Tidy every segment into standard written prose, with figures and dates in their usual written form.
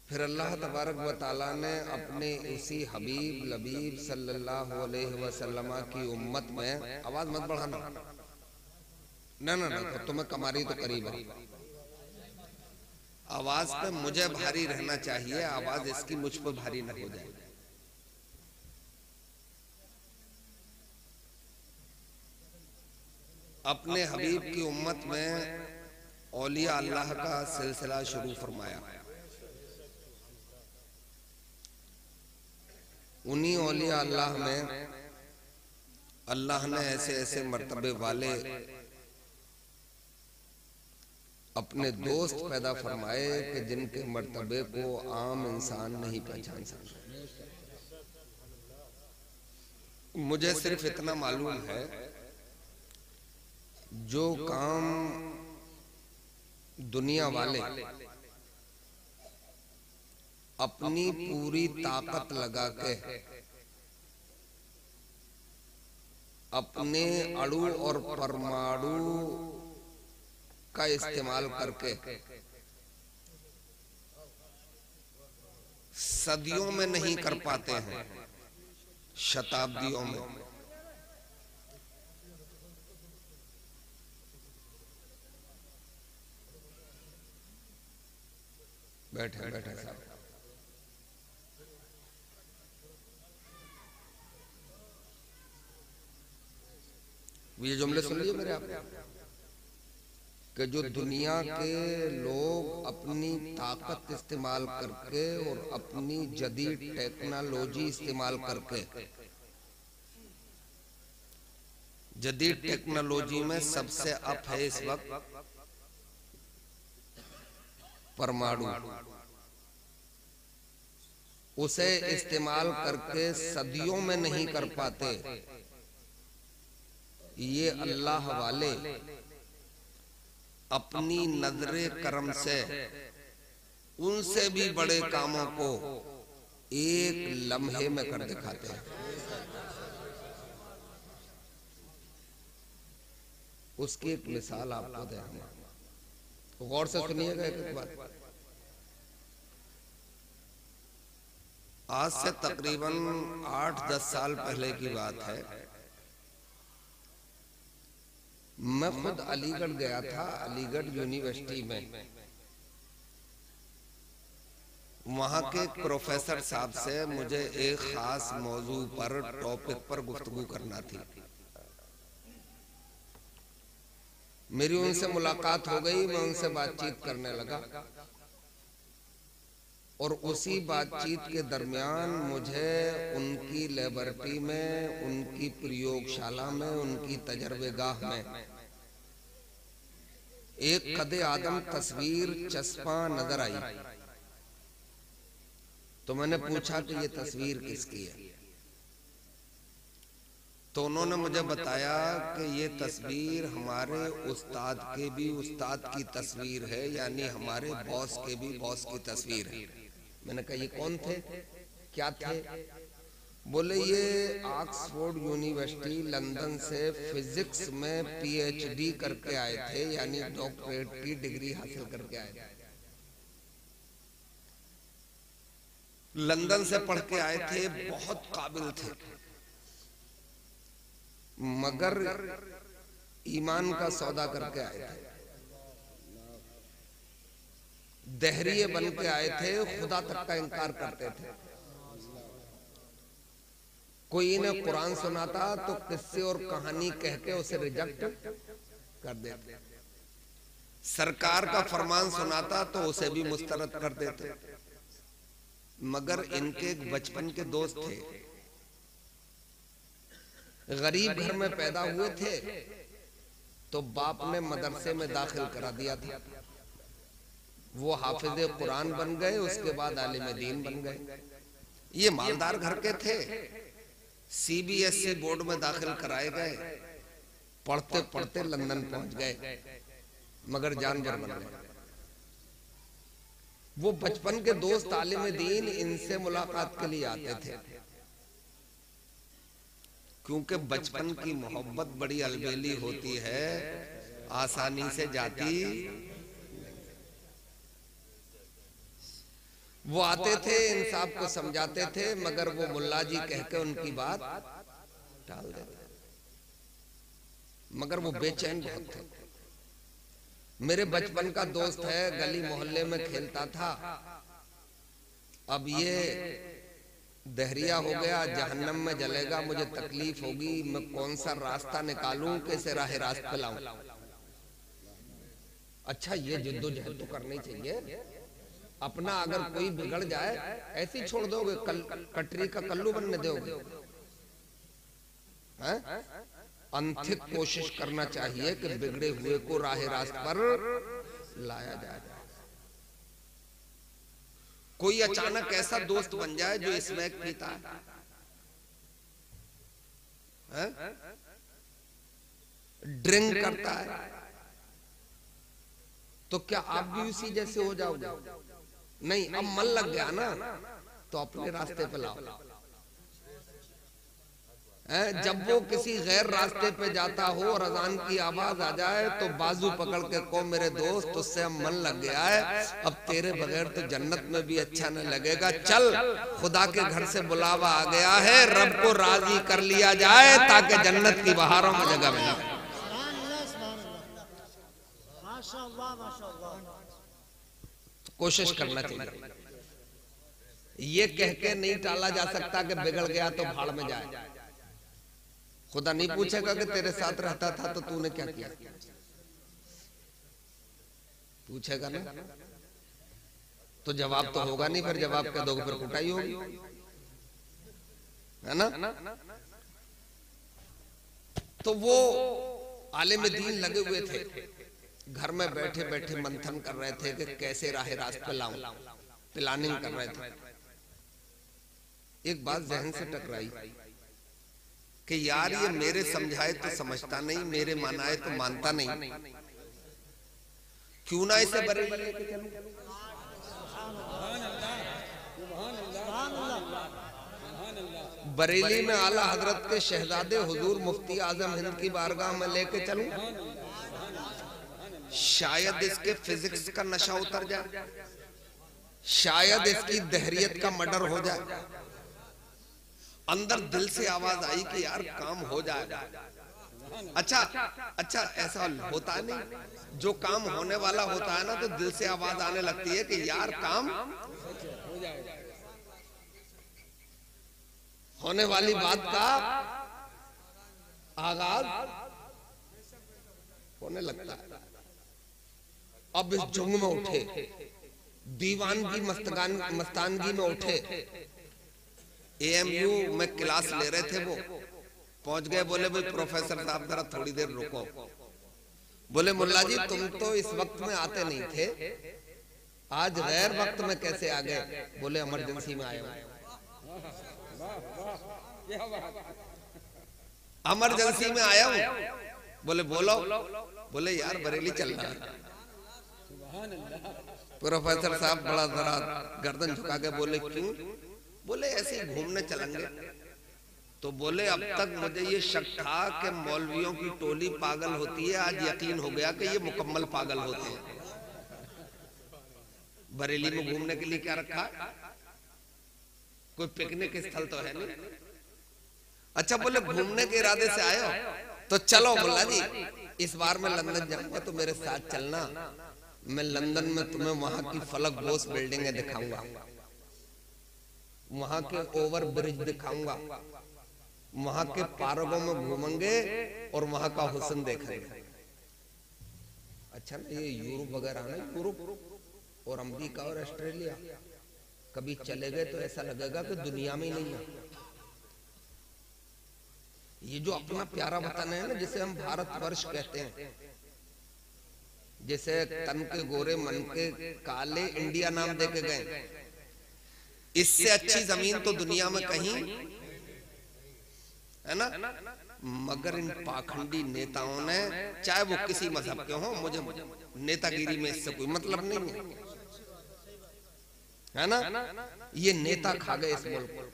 फिर अल्लाह तबारक व ताला ने अपने इसी हबीब लबीब सल्लल्लाहु अलैहि वसल्लम की उम्मत में, आवाज मत बढ़ाना, ना ना ना, तो तुम्हें कमारी तो करीब है, आवाज पे मुझे भारी रहना चाहिए, आवाज इसकी मुझ पर भारी न हो जाए। अपने हबीब की उम्मत में औलिया अल्लाह का सिलसिला शुरू फरमाया। उन्हीं औलिया अल्लाह में अल्लाह ने ऐसे ऐसे मर्तबे वाले अपने दोस्त पैदा फरमाए कि जिनके मर्तबे को आम इंसान नहीं पहचान सकता। मुझे सिर्फ इतना मालूम है, जो काम दुनिया वाले अपनी पूरी ताकत लगा के अपने अणु और परमाणु का इस्तेमाल करके सदियों में नहीं कर पाते हैं, शताब्दियों में। बैठे बैठे साहब, ये जुमले सुन लिए मेरे आप, कि जो दुनिया के लोग अपनी ताकत इस्तेमाल करके और अपनी जदीद टेक्नोलॉजी इस्तेमाल करके, जदीद टेक्नोलॉजी में सबसे अप है इस वक्त परमाणु, उसे इस्तेमाल करके सदियों में नहीं कर पाते। ये अल्लाह वाले अपनी नजरे करम से उनसे भी बड़े कामों को एक लम्हे में कर दिखाते हैं। उसकी एक मिसाल आपको दे, गौर से सुनिएगा एक बात। आज से तकरीबन 8-10 साल पहले की बात है, मैं खुद अलीगढ़ गया था। अलीगढ़ यूनिवर्सिटी में वहां के प्रोफेसर साहब से मुझे एक खास मौजू पर, टॉपिक पर गुफ्तगू करना थी। मेरी उनसे मुलाकात हो गई, मैं उनसे बातचीत करने लगा और उसी बातचीत के दरमियान मुझे उनकी लेबोरेटरी में, उनकी प्रयोगशाला में, उनकी तजर्बेगाह में एक कदे आदम तस्वीर चस्पा नजर आई। तो मैंने पूछा कि ये तस्वीर किसकी है? तो उन्होंने मुझे बताया कि ये तस्वीर हमारे उस्ताद के भी उस्ताद की तस्वीर है, यानी हमारे बॉस के भी बॉस की तस्वीर है। मैंने कहा ये कौन थे, क्या थे? बोले ये ऑक्सफोर्ड यूनिवर्सिटी लंदन से फिजिक्स में पीएचडी करके आए थे, यानी डॉक्टरेट की डिग्री हासिल करके आए थे। लंदन से पढ़ के आए थे, बहुत काबिल थे, मगर ईमान का सौदा करके आए थे। दहरिये बन के आए थे, खुदा तक का इनकार करते थे। कोई इन्हें कुरान सुनाता तो किस्से और कहानी कह के उसे रिजेक्ट कर देते। सरकार का फरमान सुनाता तो उसे भी मुस्तरद कर देते। मगर इनके बचपन के दोस्त थे, गरीब घर में पैदा हुए थे, तो बाप ने मदरसे में दाखिल करा दिया था। वो हाफिज कुरान बन गए, उसके बाद आलिम दीन बन गए। ये मालदार घर के थे, सीबीएसई बोर्ड में दाखिल कराए गए, पढ़ते पढ़ते लंदन पहुंच गए, मगर जानवर बन गए। वो बचपन के दोस्त आलिम दीन इनसे मुलाकात के लिए आते थे, क्योंकि बचपन की मोहब्बत बड़ी अलबेली होती है, आसानी से जाती। वो आते थे, इंसाफ को समझाते थे, मगर वो मुल्ला जी कह के उनकी बात टाल देते, मगर वो बेचैन बहुत थे। मेरे बचपन का दोस्त है, गली मोहल्ले में खेलता था, अब ये दहरिया हो गया, जहन्नम में जलेगा, मुझे तकलीफ होगी, मैं कौन सा रास्ता निकालूं, कैसे राह रास्त पे लाऊं। अच्छा, ये जिद्दोजहद तो करनी चाहिए। अपना अगर कोई बिगड़ जाए ऐसे ही छोड़ दोगे, कटरी का कल्लू बनने दोगे? अंथिक कोशिश करना चाहिए कि बिगड़े हुए को राह रास्त पर लाया जाए। कोई अचानक ऐसा दोस्त बन जाए जो स्मैक पीता है, ड्रिंक करता है, तो क्या आप भी उसी जैसे हो जाओगे? नहीं, अब मन लग गया ना, तो अपने रास्ते पे लाओ। जब वो किसी गैर रास्ते पे जाता हो और अजान की आवाज आ जाए तो बाजू पकड़ के को मेरे दोस्त, उससे अब मन लग गया है, अब तेरे बगैर तो जन्नत में भी अच्छा न लगेगा, चल खुदा के घर से बुलावा आ गया है, रब को राजी कर लिया जाए ताकि जन्नत की बहारों में जगह मिले। कोशिश करना चाहिए। ये कह के नहीं टाला जा सकता कि बिगड़ गया तो भाड़ में जाए। खुदा नहीं पूछेगा कि तेरे साथ रहता था तो तूने क्या किया, पूछेगा ना, तो जवाब तो होगा नहीं, फिर जवाब क्या दोगे, फिर कुटाई होगी, है ना। तो वो आलिम दीन लगे हुए थे, घर में बैठे बैठे मंथन कर रहे थे कि कैसे राह रास्त पे लाऊं, प्लानिंग कर रहे थे। एक बात जहन से टकराई कि यार ये मेरे समझाए तो समझता नहीं, मेरे मनाए तो मानता नहीं, क्यों ना इसे बरेली लेके चलूं। बरेली में आला हजरत के शहजादे हुजूर मुफ्ती आजम हिंद की बारगाह में लेके चलूं, शायद इसके फिजिक्स का नशा उतर जाए, शायद इसकी दहरियत का मर्डर हो जाए। अंदर दिल से आवाज आई कि यार काम हो जाएगा। अच्छा, ऐसा होता नहीं, जो काम होने वाला होता है ना तो दिल से आवाज आने लगती है कि यार काम हो जाएगा। होने वाली बात का आगाज होने लगता है। अब इस जुंग में उठे, दीवानगी मस्तानगी में उठे। AMU में क्लास ले रहे थे, वो पहुंच गए, बोले भाई प्रोफेसर साहब जरा थोड़ी देर रुको। बोले मुल्ला जी तुम तो इस वक्त में आते नहीं थे, आज गैर वक्त में कैसे आ गए? बोले इमरजेंसी में आए हो। इमरजेंसी में आया हूं। बोले बोलो। बोले यार बरेली चलना है। प्रोफेसर साहब बड़ा जरा गर्दन झुका के बोले क्यों? बोले ऐसे ही घूमने चलेंगे। तो बोले अब तक मुझे ये शक था कि मौलवियों की टोली पागल होती है, आज यकीन हो गया कि ये मुकम्मल पागल होते हैं। बरेली में घूमने के लिए क्या रखा, कोई पिकनिक स्थल तो है नहीं। अच्छा बोले घूमने के इरादे से आए हो तो चलो मुल्ला जी, इस बार मैं लंदन जाऊंगा तो मेरे साथ चलना, मैं लंदन में तुम्हें वहां की फलक बोस बिल्डिंगें दिखाऊंगा, वहां के ओवर ब्रिज दिखाऊंगा, वहां के पार्कों में घूमेंगे और वहां का हुस्न देखेंगे। अच्छा ना, ये यूरोप वगैरह ना, यूरोप और अमेरिका और ऑस्ट्रेलिया कभी चले गए तो ऐसा लगेगा कि दुनिया में ही नहीं है। ये जो अपना प्यारा वतन है ना, जिसे हम भारतवर्ष कहते हैं, जैसे तन के गोरे मन के काले इंडिया नाम देके गए, इससे अच्छी जमीन तो दुनिया में कहीं है ना। मगर इन पाखंडी नेताओं ने, चाहे वो किसी मजहब के हों, मुझे नेतागिरी में इससे कोई मतलब नहीं है ना, ये नेता खा गए इस मुल्क को।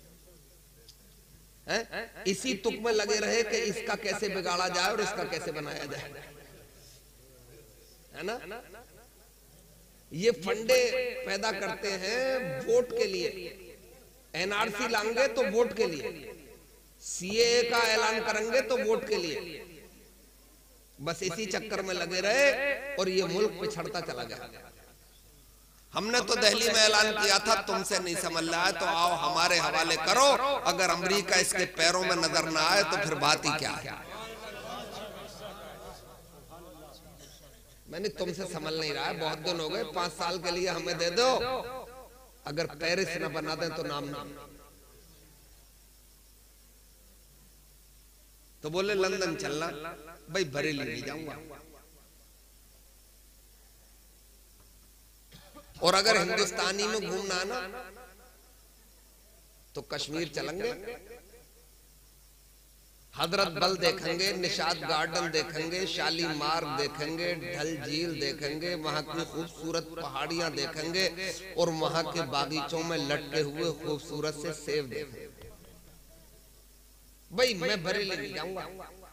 इसी तुक में लगे रहे कि इसका कैसे बिगाड़ा जाए और इसका कैसे बनाया जाए, है ना। ये फंडे पैदा करते हैं वोट के लिए। एनआरसी लाएंगे तो वोट के लिए, सीएए का ऐलान करेंगे तो वोट के लिए। बस इसी चक्कर में लगे रहे और ये मुल्क पिछड़ता चला गया। हमने तो दिल्ली में ऐलान किया था, तुमसे नहीं समझ रहा है तो आओ हमारे हवाले करो। अगर अमेरिका इसके पैरों में नजर ना आए तो फिर बात ही क्या है। मैंने तुमसे समझ नहीं रहा है, बहुत दिन हो गए, 5 साल के लिए हमें दे दो। अगर पेरिस न बना दें तो नाम नाम। तो बोले लंदन चलना, भाई बरेली नहीं जाऊंगा। और अगर हिंदुस्तानी में घूमना ना तो कश्मीर चलेंगे, हजरत बल देखेंगे, निशात गार्डन देखेंगे, शालीमार देखेंगे, ढल झील देखेंगे, वहां की खूबसूरत पहाड़ियां देखेंगे और वहां के बागीचों में लटके हुए खूबसूरत से सेब देखेंगे। भाई मैं बरेली नहीं जाऊंगा।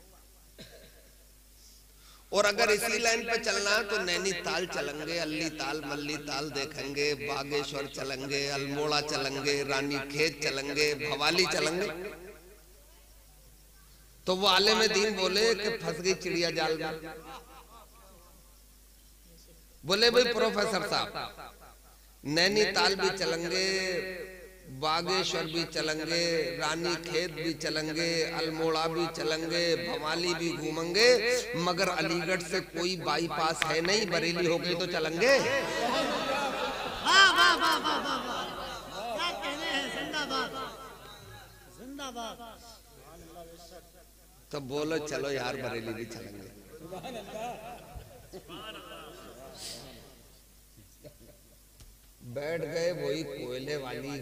और अगर इसी लाइन पे चलना है तो नैनीताल चलेंगे, अल्ली ताल मल्ली ताल देखेंगे, बागेश्वर चलेंगे, अल्मोड़ा चलेंगे, रानी खेत चलेंगे, भवाली चलेंगे। तो वो आलिम दीन बोले कि फंस गई चिड़िया जाल में। बोले भाई प्रोफेसर साहब, नैनीताल भी चलेंगे, बागेश्वर भी चलेंगे, रानी खेत भी चलेंगे, अल्मोड़ा भी चलेंगे, भवाली भी घूमेंगे, मगर अलीगढ़ से कोई बाईपास है नहीं, बरेली हो गई तो चलेंगे। वाह वाह वाह वाह वाह, क्या कहने हैं, जिंदाबाद जिंदाबाद। तो बोलो चलो यार बरेली भी चलेंगे। बैठ गए वही कोयले वाली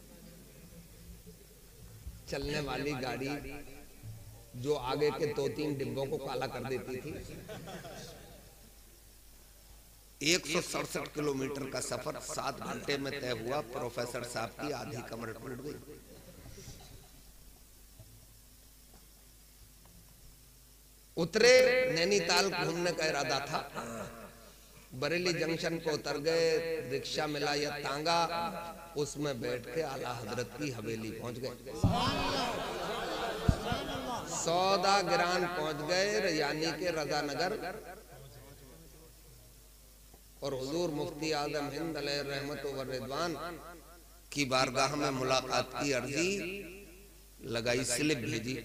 चलने वाली गाड़ी जो आगे के 2-3 डिब्बों को काला कर देती थी। 167 किलोमीटर का सफर 7 घंटे में तय हुआ। प्रोफेसर साहब की आधी कमर टूट गई। उतरे, नैनीताल घूमने का इरादा था, बरेली जंक्शन को उतर गए, रिक्शा मिला या तांगा, उसमें बैठ के आला हजरत की हवेली पहुंच गए। सौदा गिरान पहुंच गए, यानी के रजा नगर। और हुजूर मुफ्ती आजम हिंद अलैहि रहमत व रिदवान की बारगाह में मुलाकात की अर्जी लगाई, स्लिप भेजी।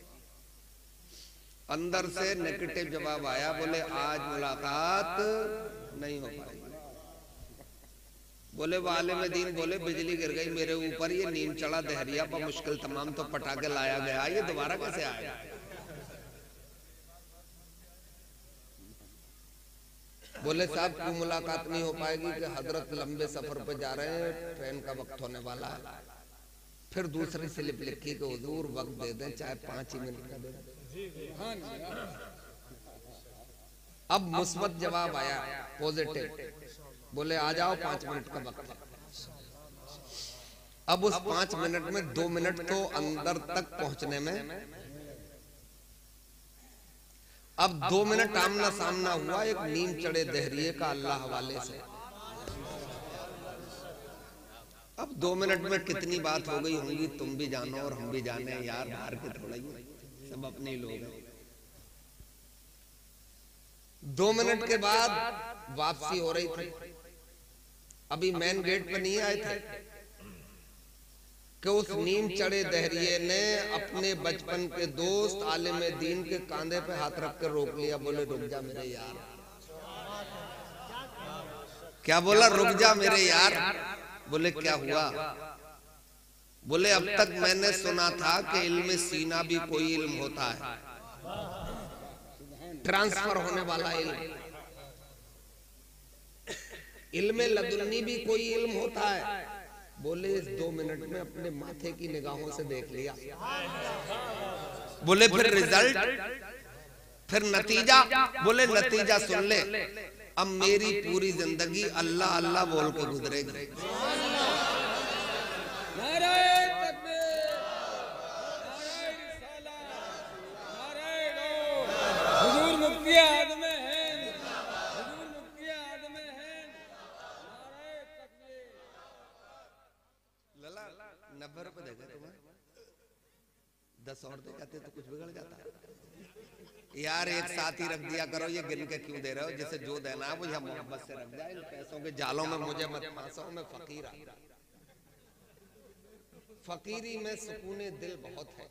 अंदर से नेगेटिव जवाब आया, बोले आज मुलाकात नहीं हो पाएगी। बोले वाले में दीन बोले बिजली गिर गई मेरे ऊपर, ये नींद चढ़ा दहरिया पर मुश्किल तमाम तो पटाखे लाया गया, ये दोबारा कैसे आया। बोले साहब क्यों मुलाकात नहीं हो पाएगी कि हजरत लंबे सफर पे जा रहे हैं, ट्रेन का वक्त होने वाला है। फिर दूसरी स्लिप लिखी कि हुजूर वक्त दे दें, चाहे 5 ही मिनट का दे दें। अब मुस्बत जवाब आया, पॉजिटिव। बोले आ जाओ, 5 मिनट का वक्त है। अब उस 5 मिनट में 2 मिनट तो अंदर तक पहुंचने में, अब 2 मिनट आमना सामना हुआ एक नीम चढ़े दहरिए का अल्लाह हवाले से। अब 2 मिनट में कितनी बात हो गई होंगी तुम भी जानो और हम भी जाने यार, बाहर के थोड़ा ही सब अपने लोग हैं। 2 मिनट के बाद वापसी हो रही थी, अभी मेन गेट पे नहीं आए थे कि उस नीम चढ़े दहरिए ने अपने बचपन के दोस्त आलिम दीन के कांधे पे हाथ रख कर रोक लिया। बोले रुक जा मेरे यार। क्या बोला? रुक जा मेरे यार। बोले क्या हुआ? बोले अब तक मैंने सुना था कि इल्म सीना भी कोई इल्म होता है, ट्रांसफर होने वाला इल्म। इल्म लदुन्नी भी कोई इल्म होता है। बोले इस 2 मिनट में अपने माथे की निगाहों से देख लिया। बोले फिर रिजल्ट, फिर नतीजा? बोले नतीजा सुन ले, अब मेरी पूरी जिंदगी अल्लाह अल्लाह बोल के गुजरेगी। 90 रुपए देगा तुम्हें, 10 और दे जाते तो कुछ बिगड़ जाता। यार एक साथ ही रख दिया करो, ये गिन के क्यों दे रहे हो? जिसे जो देना है वो यहाँ मोहब्बत से रख जाए, इन पैसों के जालों में मुझे मत फंसाओ, मैं फकीर आ। फकीरी में सुकूने दिल बहुत है,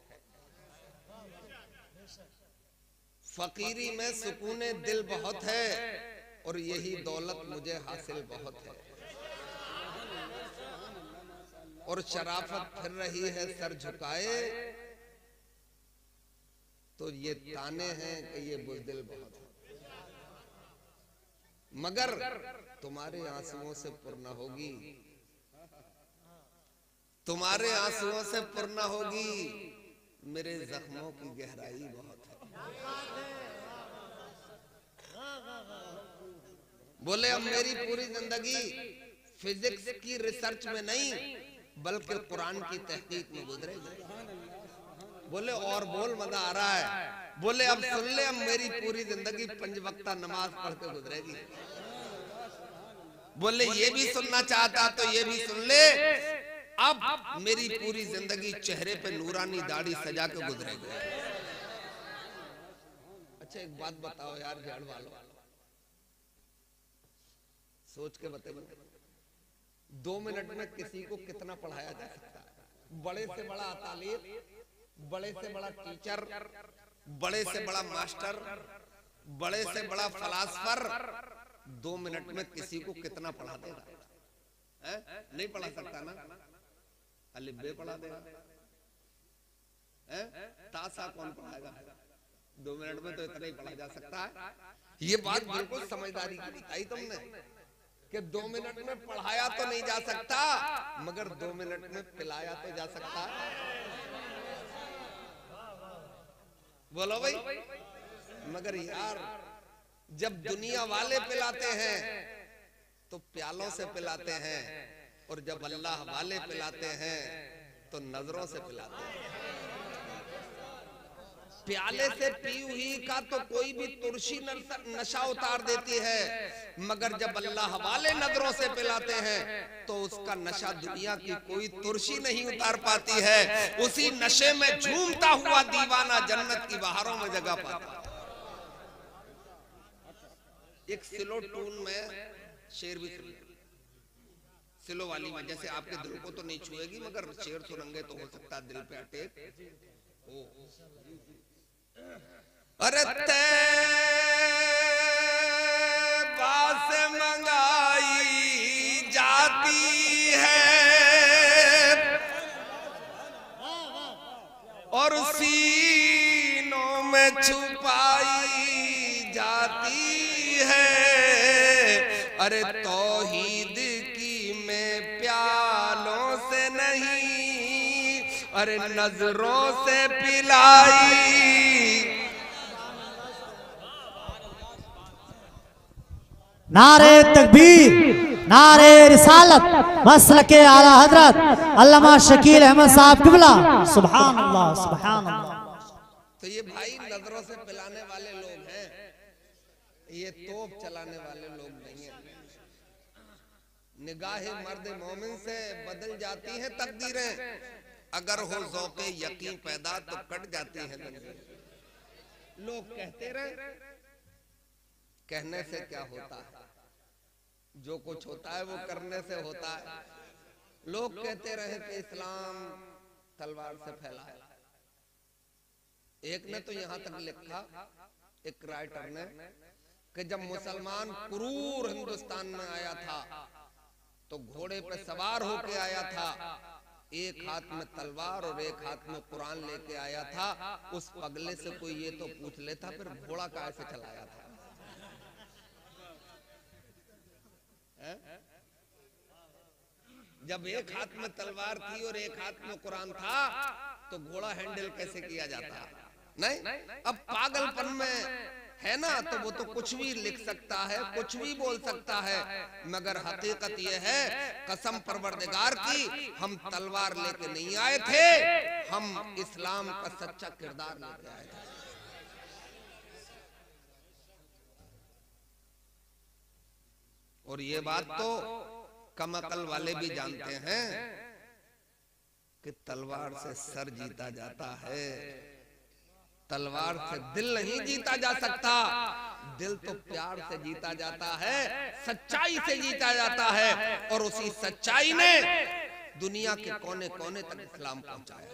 फकीरी में सुकूने दिल बहुत है, और यही दौलत मुझे हासिल बहुत है। और शराफत फिर रही है सर झुकाए, तो ये ताने हैं कि ये बुज़दिल बहुत है। मगर तुम्हारे आंसुओं से पुर न होगी, तुम्हारे आंसुओं से पुर न होगी, मेरे जख्मों की गहराई बहुत है। बोले अब मेरी पूरी जिंदगी फिजिक्स की रिसर्च में नहीं बल्कि कुरान की तहकीक में गुजरेगी। बोले और बोल, मजा आ रहा है। बोले अब सुन ले, अब मेरी पूरी जिंदगी 5 वक्ता नमाज पढ़ के गुजरेगी। बोले ये भी सुनना चाहता तो ये भी सुन ले, अब मेरी पूरी जिंदगी चेहरे पे नूरानी दाढ़ी सजा के गुजरेगी। अच्छा एक बात बताओ यार झाड़ वालों, सोच के बताइए, 2 मिनट में किसी को कितना पढ़ाया जा सकता है? बड़े से बड़ा तालीम, बड़े से बड़ा टीचर, बड़े से बड़ा मास्टर, बड़े से बड़ा फलासफर 2 मिनट में किसी को कितना पढ़ा देगा? नहीं पढ़ा सकता ना। अलिफ बे पढ़ा देगा, तासा कौन पढ़ाएगा? 2 मिनट में तो इतना ही पढ़ा जा सकता है। ये बात बिल्कुल समझदारी की बताई तुमने कि 2 मिनट में पढ़ाया तो नहीं जा सकता, मगर 2 मिनट में पिलाया तो जा सकता है। बोलो भाई। मगर यार जब दुनिया वाले पिलाते हैं तो प्यालों से पिलाते हैं, और जब अल्लाह वाले पिलाते हैं तो नजरों से पिलाते हैं। प्याले से पी हुई का तो कोई भी तुरशी नशा उतार देती है, मगर जब अल्लाह वाले नजरों से पिलाते हैं तो उसका नशा दुनिया की कोई तुरशी नहीं उतार पाती है। उसी नशे में झूमता हुआ दीवाना जन्नत की बहारों में जगह पाता। एक सिलो टून में शेर भी सिलो वाली में, जैसे आपके दिल को तो नहीं छुएगी मगर शेर सुनेंगे तो हो सकता है दिल पे अटैक हो। अरे तैबा से मंगाई जाती है और सीनों में छुपाई जाती है। अरे तौहीद की मैं प्यालों से नहीं, अरे नजरों से पिलाई। नारे तकबीर, नारे रिसालत, मसलके आला हजरत अल्लामा शकील अहमद साहब किबला, सुभान अल्लाह सुभान अल्लाह। तो ये भाई नजरों से पिलाने वाले लोग हैं, ये तोप चलाने वाले लोग नहीं है। निगाहे मर्द मोमिन से बदल जाती हैं तकदीरें, अगर हो ज़ौक़े यकीन पैदा तो कट जाती हैं। लोग कहते रहे, कहने से क्या होता है? जो कुछ होता है वो करने से होता है। लोग कहते रहे कि इस्लाम तलवार से फैला है। एक ने तो यहां तक लिखा, एक राइटर ने, कि जब मुसलमान क्रूर हिंदुस्तान में आया था तो घोड़े पे सवार होके आया था, एक हाथ में तलवार और एक हाथ में कुरान लेके आया था। उस पगले से कोई ये तो पूछ लेता फिर घोड़ा कैसे चलाया था? जब एक हाथ में तलवार थी और एक हाथ में कुरान था तो घोड़ा हैंडल कैसे किया जाता? नहीं। अब पागलपन में है ना, तो वो तो कुछ भी लिख सकता है, कुछ भी बोल सकता है, मगर हकीकत ये है, कसम परवरदिगार की, हम तलवार लेके नहीं आए थे, हम इस्लाम का सच्चा किरदार लेके आए थे। और ये बात तो कम अकल वाले भी जानते हैं कि तलवार से सर जीता जाता है, तलवार से दिल नहीं जीता जा सकता। दिल तो प्यार से जीता जाता है, सच्चाई से जीता जाता है, और उसी सच्चाई ने दुनिया के कोने कोने तक इस्लाम पहुंचाया।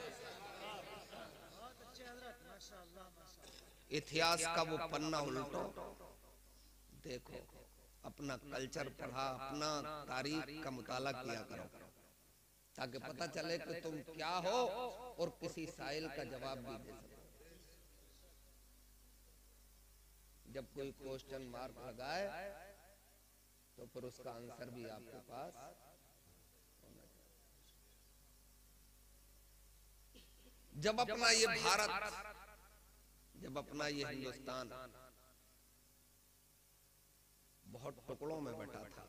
इतिहास का वो पन्ना उल्टो, देखो, अपना कल्चर पढ़ा, अपना तारीख का मुताला किया करो, ताकि पता चले कि तुम क्या हो और किसी साइल का जवाब भी दे सको। जब कोई क्वेश्चन मार्क लगाए तो फिर उसका आंसर भी आपके पास होना चाहिए। जब अपना ये भारत, जब अपना ये हिंदुस्तान बहुत टुकड़ों में बटा था,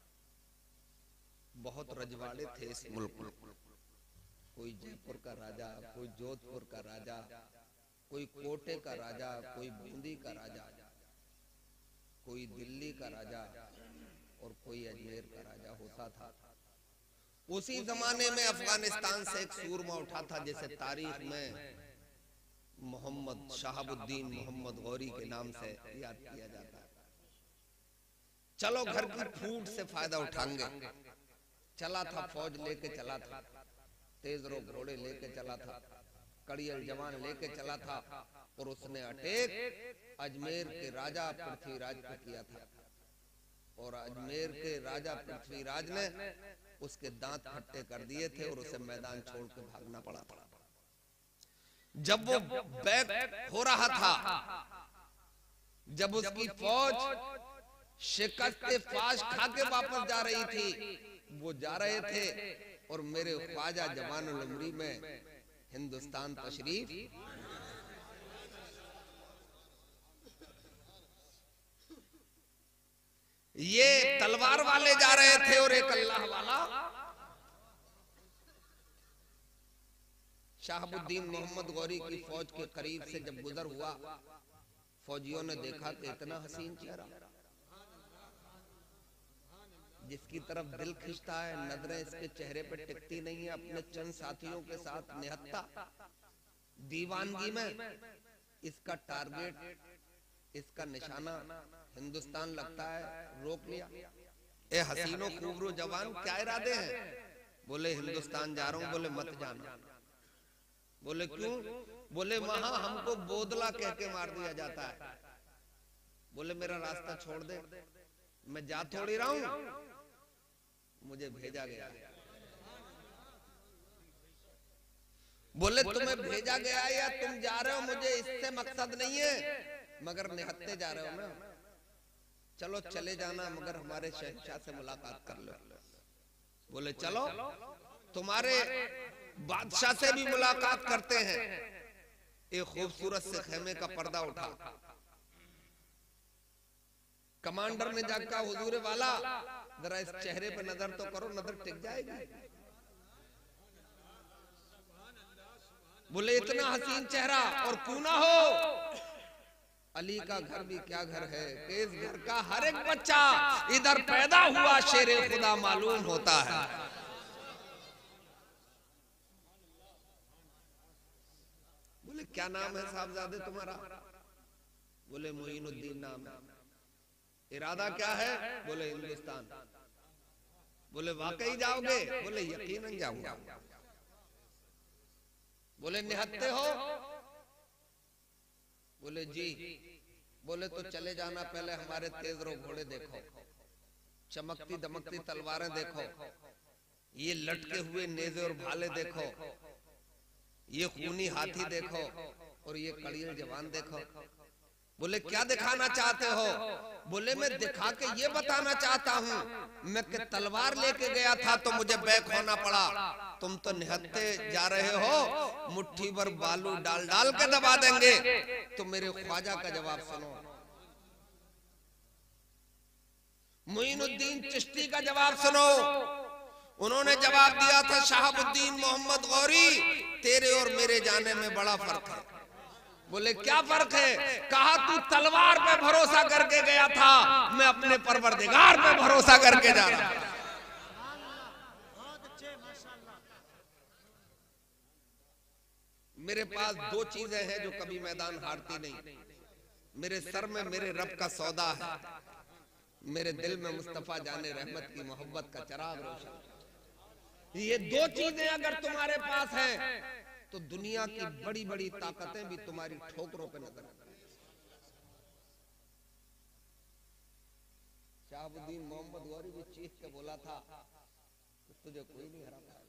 बहुत रजवाड़े थे इस मुल्क में, कोई जयपुर का राजा, कोई जोधपुर का राजा, कोई कोटे का राजा, कोई बूंदी का राजा, कोई दिल्ली का राजा और कोई अजमेर का राजा होता था। उसी जमाने में अफगानिस्तान से एक सूरमा उठा था, जैसे तारीख में मोहम्मद शहाबुद्दीन मोहम्मद गौरी के नाम से याद किया जाता है। चलो घर की फूट से फायदा उठाएंगे। चला था, फौज लेके चला था, तेज रो घोड़े लेके चला था, कड़ियल जवान लेके चला था, और उसने अटैक अजमेर के राजा पृथ्वीराज पर किया था, और अजमेर के राजा पृथ्वीराज ने उसके दांत खट्टे कर दिए थे और उसे मैदान छोड़ के भागना पड़ा। जब वो बैक हो रहा था, जब उसकी फौज शिकस्त फाश खा के वापस जा रही थी, वो जा रहे थे और मेरे ख्वाजा जवानुल उमरी में हिंदुस्तान तशरीफ ये तलवार वाले जा रहे थे और एक अल्लाह वाला शहाबुद्दीन मोहम्मद गौरी की फौज के करीब से जब गुजर हुआ, फौजियों ने देखा कि इतना हसीन चेहरा, जिसकी तरफ दिल खिंचता है, नजरें इसके चेहरे पर टिकती नहीं है। अपने चंद साथियों के साथ निहत्ता दीवानगी में इसका टारगेट, इसका निशाना हिंदुस्तान लगता है, रोक लिया। ए हसीनो खूबरू जवान, क्या इरादे हैं? बोले हिंदुस्तान जा रहा हूं। बोले मत जाना। बोले क्यों? बोले वहां हमको बोदला कह के मार दिया जाता है। बोले मेरा रास्ता छोड़ दे, मैं जा थोड़ी रहा हूं, मुझे भेजा गया। बोले तुम्हें भेजा गया या तुम जा रहे हो, मुझे इससे मकसद नहीं है, मगर निहत्ते जा रहे हो ना, चलो चले जाना, मगर हमारे शहंशाह से मुलाकात कर लो। बोले चलो, तुम्हारे बादशाह से भी मुलाकात करते हैं। एक खूबसूरत से खेमे का पर्दा उठा, कमांडर ने जाकर कहा, हुजूर वाला जरा इस चेहरे पे नजर तो करो, नजर टिक जाएगी। बोले इतना हसीन चेहरा और क्यों ना हो, अली का घर भी क्या घर है कि इस घर का हर एक बच्चा इधर पैदा हुआ शेरे खुदा मालूम होता है। बोले क्या नाम है साहबजादे तुम्हारा? बोले मोइनुद्दीन नाम है। इरादा क्या है? बोले हिंदुस्तान। बोले वाकई जाओगे? बोले यकीनन जाऊंगा। बोले निहत्ते हो? बोले जी। बोले तो चले जाना, पहले हमारे तेज रो घोड़े देखो, चमकती दमकती तलवारें देखो, ये लटके हुए नेज़े और भाले देखो, ये खूनी हाथी देखो, और ये कड़ियल जवान देखो। बोले क्या दिखाना चाहते हो? बोले मैं दिखा के ये बताना चाहता हूँ, मैं कि तलवार लेके गया था तो मुझे बैक होना पड़ा, तुम तो निहत्ते जा रहे हो, मुट्ठी भर बालू डाल डाल के दबा देंगे। तो मेरे ख्वाजा का जवाब सुनो। मोइनुद्दीन चिश्ती का जवाब सुनो। उन्होंने जवाब दिया था, शहाबुद्दीन मोहम्मद गौरी, तेरे और मेरे जाने में बड़ा फर्क है। बोले क्या फर्क है? कहा तू तलवार पे भरोसा करके गया था, मैं अपने परवरदिगार पे भरोसा करके जा रहा हूं। मेरे पास दो चीजें हैं जो कभी मैदान हारती नहीं। मेरे सर में मेरे रब का सौदा है, मेरे दिल में मुस्तफा जाने रहमत की मोहब्बत का चिराग रोशन। ये दो चीजें अगर तुम्हारे पास हैं तो दुनिया की बड़ी बड़ी ताकतें भी तुम्हारी ठोकरों पे नजर आती हैं। शाहबुद्दीन मोहम्मद गौरी भी चीख के बोला था कि तुझे कोई नहीं हरा पाएगा,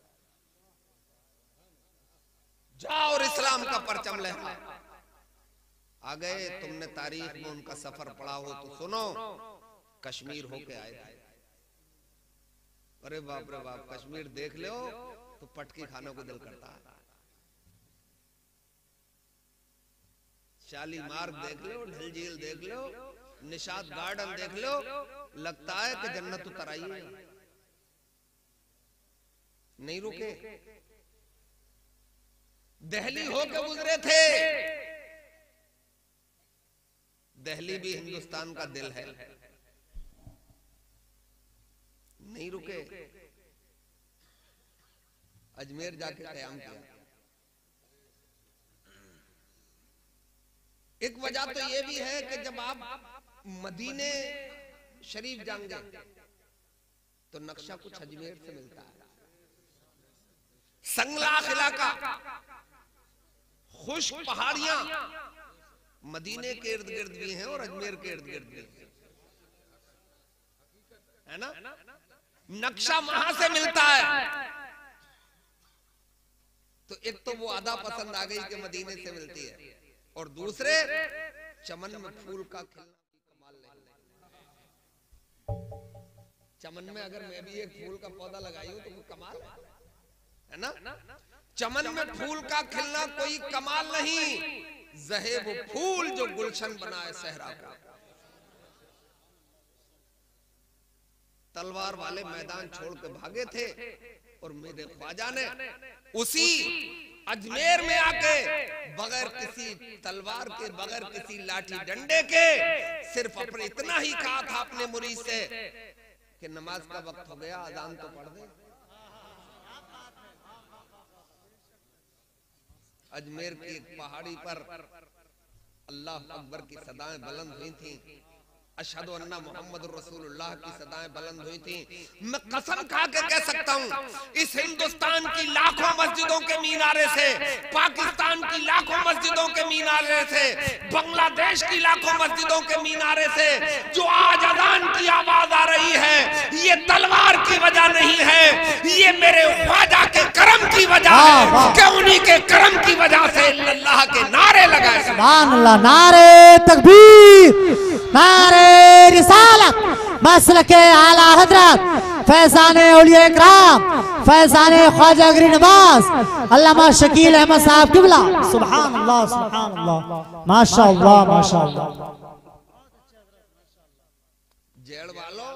जाओ और इस्लाम का परचम लहरा। आ गए, तुमने तारीख में उनका सफर पढ़ा हो तो सुनो, कश्मीर होके आए थे। अरे बाप रे बाप, कश्मीर देख लो तो पटकी खाने को दिल करता है। शालीमार देख लो, ढल झील देख लो, निशात गार्डन देख लो, लगता है कि जन्नत उतर आई है। नहीं रुके, दिल्ली होके गुजरे थे। दिल्ली भी हिंदुस्तान का दिल है। नहीं रुके, अजमेर जाके क़याम किया। एक वजह तो ये भी है कि जब आप मदीने शरीफ जाएंगे तो नक्शा कुछ अजमेर से मिलता है। संगलाख इलाका, खुश्क पहाड़ियां मदीने के इर्द गिर्द भी हैं और अजमेर के इर्द गिर्द भी है ना। नक्शा वहां से मिलता है। तो एक तो वो आधा पसंद आ गई कि मदीने से मिलती है, और दूसरे चमन में फूल का खिलना कमाल नहीं। चमन में अगर मैं भी एक फूल का पौधा लगाई हूं तो वो कमाल है ना। चमन में फूल का खिलना कोई कमाल नहीं, जहे वो फूल जो गुलशन बनाए सहरा का। तलवार वाले मैदान छोड़ के भागे थे और मेरे ख्वाजा ने उसी अजमेर में आके बगैर किसी तलवार के, बगैर किसी लाठी डंडे के, सिर्फ अपने इतना ही कहा था अपने मुरीद से कि नमाज का वक्त हो गया, अजान तो पढ़ दे। अजमेर की एक पहाड़ी पर अल्लाह अकबर की सदाएं बुलंद हुई थी, अशहदु अन्ना मोहम्मद रसूलुल्लाह की सदाएं बुलंद हुई थी। मैं कसम खा के कह सकता हूँ, इस हिंदुस्तान की लाखों मस्जिदों के मीनारे से, पाकिस्तान की लाखों मस्जिदों के मीनारे से, बांग्लादेश की लाखों मस्जिदों के मीनारे से जो आज अजान की आवाज आ रही है, ये तलवार की वजह नहीं है, ये मेरे ख्वाजा के करम की वजह है कि उन्हीं के करम की वजह से अल्लाह के नारे लगाए। सुभान अल्लाह, नारे तकबीर, नारे रिसालत, मसलके आला हजरत फैजाने औलिया इकराम, फैजाने ख्वाजा गरीब नवाज अल्लामा शकील अहमद साहब किबला। सुभान अल्लाह, सुभान अल्लाह, माशाअल्लाह, माशाअल्लाह। जेड़ वालों,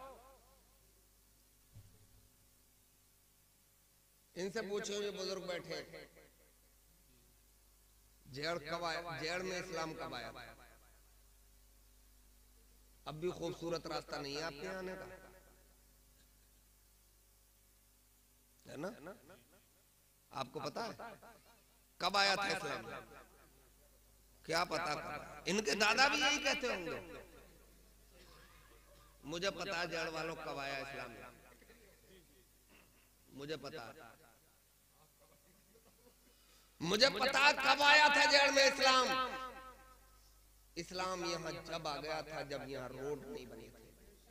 इनसे पूछो, ये बुजुर्ग बैठे, जेड़ कब आया? जेड़ में इस्लाम कब आया? अब भी खूबसूरत रास्ता नहीं है आपके आने का, है ना। आपको पता है कब आया था इस्लाम? क्या पता कब आया? इनके दादा भी यही कहते होंगे। मुझे पता है जड़ वालों कब आया इस्लाम, मुझे पता है, मुझे पता कब आया था जड़ में इस्लाम। इस्लाम यहाँ जब आ गया था जब यहाँ रोड नहीं बनी थी,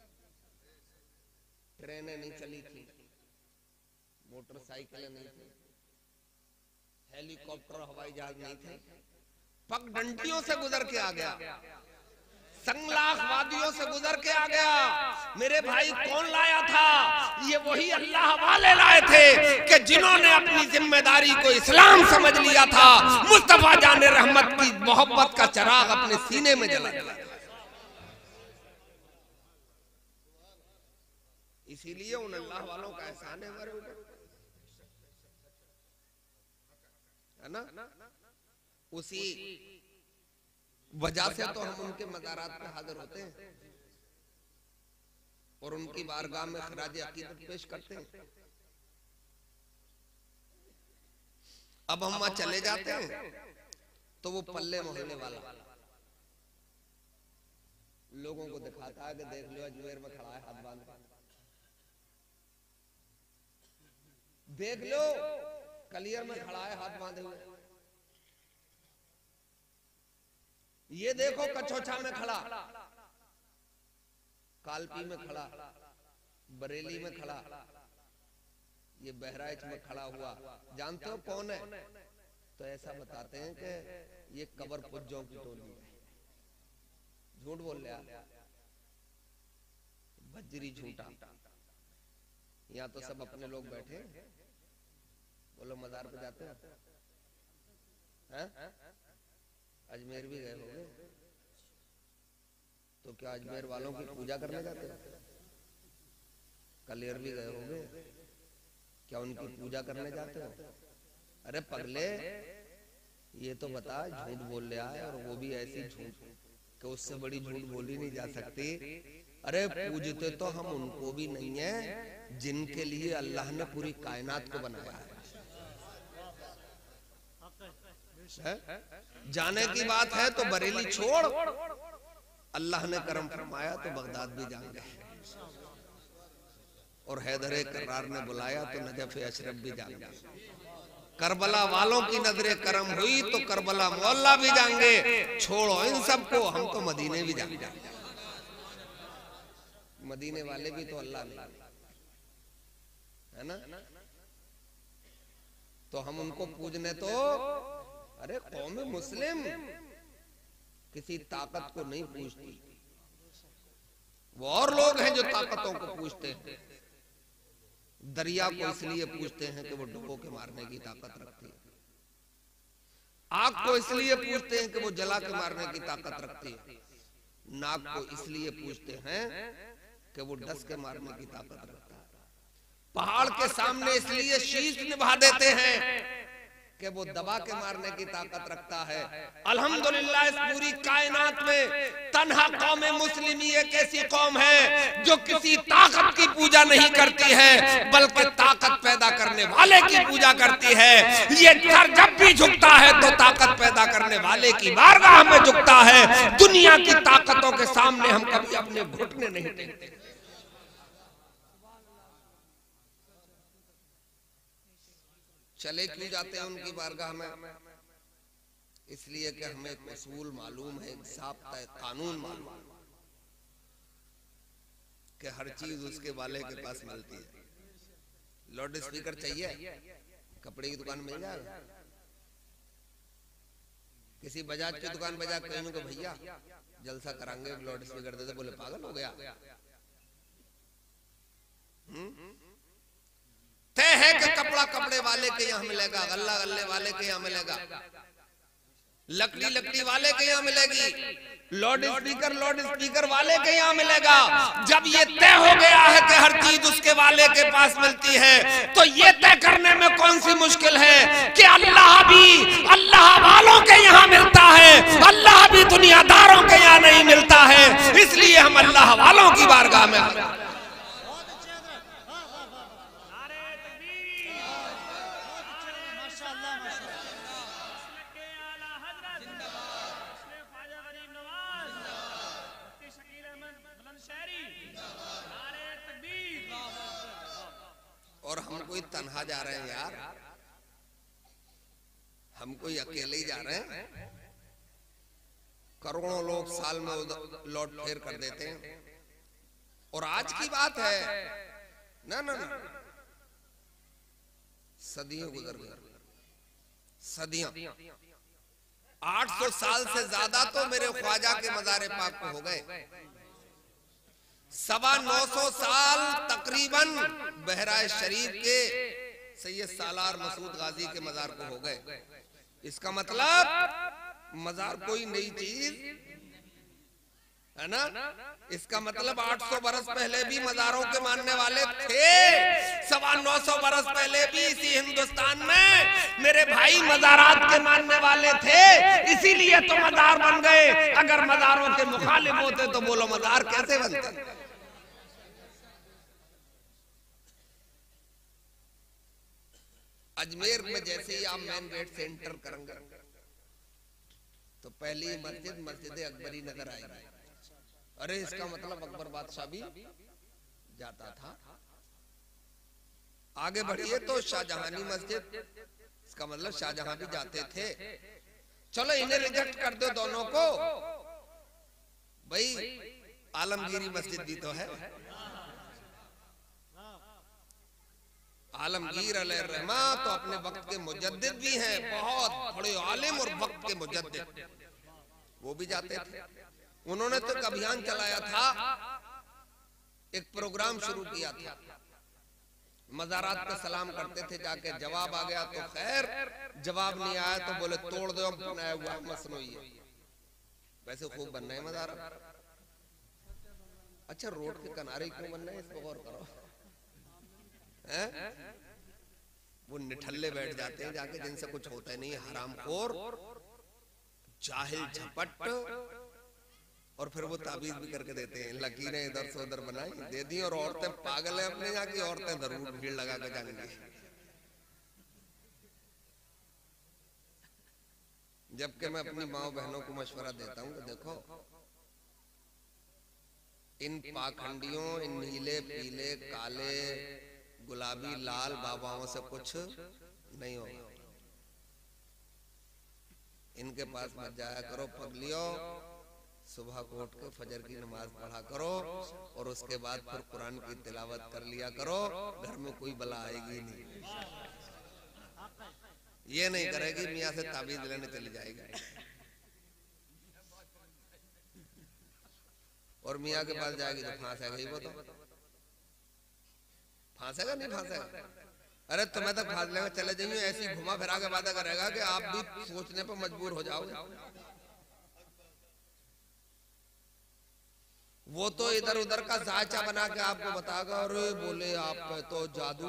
ट्रेनें नहीं चली थी, मोटरसाइकिलें नहीं थी, हेलीकॉप्टर हवाई जहाज नहीं थे, पगडंडियों से गुजर के आ गया, संगलाख वादियों से गुजर के आ गया। मेरे भाई कौन लाया था? ये वही अल्लाह वाले लाए थे कि जिन्होंने अपनी जिम्मेदारी को इस्लाम समझ लिया था, मुस्तफा जाने रहमत की मोहब्बत का चिराग अपने सीने में जला दिया। इसीलिए उन अल्लाह वालों का एहसान है हमारे ऊपर, है ना। उसी वजह से तो हम उनके मज़ारात पे हाजिर होते हैं और उनकी बारगाह में खराज अकीदत पेश करते हैं। अब हम वहां चले जाते हैं तो वो पल्ले मोहल्ले वाला लोगों को दिखाता है कि देख लो अजमेर में खड़ा है हाथ बांध, देख लो कलियर में खड़ा है हाथ बांधे हुए, ये देखो कछोछा में खड़ा, कालपी में खड़ा, बरेली में खड़ा, ये बहराइच में खड़ा हुआ, जानते हो कौन है? तो ऐसा बताते हैं कि ये कबर पुज्जों की टोली है। झूठ बोल रहा, बजरी झूठा। यहाँ तो सब अपने लोग बैठे, बोलो मजार पे जाते हैं? अजमेर भी गए होंगे, तो क्या अजमेर वालों की पूजा करने जाते हो? कलेर भी गए होंगे, क्या उनकी पूजा करने जाते हो? अरे पगले, ये तो बता झूठ बोल रहा है, और वो भी ऐसी झूठ कि उससे बड़ी झूठ बोली नहीं जा सकती। अरे पूजते तो हम उनको भी नहीं है जिनके लिए अल्लाह ने पूरी कायनात को बनाया है। जाने की बात है तो बरेली छोड़, अल्लाह ने करम फरमाया तो बगदाद भी जान गए, और हैदर करार ने बुलाया तो नजफ अशरफ भी जान गए। करबला वालों की नजरे करम हुई तो करबला मोहल्ला भी जाएंगे। छोड़ो इन सबको, हम तो मदीने भी जाएंगे। मदीने वाले भी तो अल्लाह नहीं है ना, तो हम उनको पूजने तो, अरे कौम मुस्लिम किसी ताकत को नहीं पूजती, वो और लोग हैं जो ताकतों को पूजते हैं। दरिया को इसलिए पूजते हैं कि वो डुबो के मारने की ताकत रखती है, आग को इसलिए पूजते हैं कि वो जला के मारने की ताकत रखती है, नाग को इसलिए पूजते हैं कि वो डस के मारने की ताकत रखता है, पहाड़ के सामने इसलिए शीश निभा देते हैं कि वो दबा के मारने की ताकत रखता है। अल्हम्दुलिल्लाह इस पूरी कायनात में तन्हा कौम मुस्लिमी एक ऐसी कौम है जो किसी ताकत की पूजा नहीं करती है, बल्कि ताकत पैदा करने वाले की पूजा करती है। ये सर जब भी झुकता है तो ताकत पैदा करने वाले की बारगाह में झुकता है। दुनिया की ताकतों के सामने हम कभी अपने घुटने नहीं टेकते। चले क्यों जाते हैं उनकी बारगाह में? इसलिए कि हमें एक उसूल मालूम है, एक ज़ाब्ता है, कानून मालूम कि हर चीज उसके वाले के पास मिलती है। लाउड स्पीकर चाहिए, कपड़े की दुकान मिल जाएगा। किसी बजाज की दुकान बजा कहीं को भैया जलसा कराएंगे, लाउड स्पीकर दे दे, बोले पागल हो गया। तय है कि कपड़ा कपड़े वाले के यहाँ मिलेगा, गल्ला गल्ले वाले के यहाँ मिलेगा, लकड़ी लकड़ी वाले के यहाँ मिलेगी, लाउड स्पीकर वाले के यहाँ मिलेगा। जब ये तय हो गया है कि हर चीज उसके वाले के पास मिलती है, तो ये तय करने में कौन सी मुश्किल है कि अल्लाह भी अल्लाह वालों के यहाँ मिलता है, अल्लाह भी दुनियादारों के यहाँ नहीं मिलता है। इसलिए हम अल्लाह वालों की बारगाह में आए। और हम कोई तन्हा जा रहे हैं यार, हम कोई अकेले ही जा रहे हैं। करोड़ों लोग साल में लौट फेर कर देते हैं। और आज की बात है ना ना ना, सदियों गुजर गई, सदियां, 800 साल से ज्यादा तो मेरे ख्वाजा के मज़ार पाक को हो गए। 925 साल तकरीबन बहराइच शरीफ के सैयद सालार मसूद गाजी के मज़ार को हो गए। इसका मतलब मज़ार कोई नई चीज है ना। इसका मतलब 800 बरस पहले भी मज़ारों के मानने वाले थे, 925 बरस पहले भी इसी हिंदुस्तान में मेरे भाई मज़ारात के मानने वाले थे, इसीलिए तो मज़ार बन गए। अगर मज़ारों के मुखालिफ होते तो बोलो मज़ार कैसे बनते। अजमेर में जैसे ही आप मेन गेट से एंटर करेंगे तो पहली मस्जिद मस्जिद अकबरी नजर आएगी। अरे इसका मतलब अकबर बादशाह भी जाता था। आगे बढ़िए तो शाहजहानी मस्जिद, इसका मतलब शाहजहां भी जाते थे। चलो इन्हें रिजेक्ट कर दो दोनों को, भाई आलमगीरी मस्जिद भी तो है। आलमगीर अलैहिर्रहमा तो अपने वक्त के मुजद्दिद भी हैं, बहुत बड़े आलिम और वक्त के मुजद्दिद, वो भी जाते थे। उन्होंने तो एक अभियान चलाया था, एक प्रोग्राम शुरू किया था, मज़ारात पे सलाम करते थे जाके, जवाब आ गया तो खैर, जवाब नहीं आया तो बोले तोड़ दो, बनाया हुआ मसनूई है। वैसे खूब बनना है मज़ारात। अच्छा रोड के किनारे क्यों बनना है, इस पर गौर करो। वो निठल्ले बैठ जाते हैं जाके जिनसे कुछ होता नहीं, हरामखोर, जाहिल, झपट, और फिर वो ताबीज भी करके देते हैं, लकीरें इधर से उधर बनाई दे दी, और औरतें पागल है अपने यहाँ की, औरतें जरूर भीड़ लगा कर जाएंगी। जबकि मैं अपनी माँ बहनों को मशवरा देता हूँ कि देखो इन पाखंडियों, इन नीले पीले काले गुलाबी लाल बाबाओं से कुछ नहीं होगा। इनके पास मत जाया करो पगलियो, सुबह को उठ के फजर की नमाज पढ़ा करो और उसके बाद फिर कुरान की तिलावत कर लिया करो, घर में कोई बला आएगी नहीं। ये नहीं करेगी मियाँ से ताबीज लेने चली जाएगी, और मियाँ के पास जाएगी तो फांसेगा ही, वो तो फांसेगा नहीं फांसेगा। अरे तुम्हें तो फांस लेगा, चले जाइए, ऐसी घुमा फिरा के वादा करेगा कि आप भी सोचने पर मजबूर हो जाओगे। वो तो इधर उधर का जायचा बना के आपको बताएगा, अरे बोले आप पे तो जादू,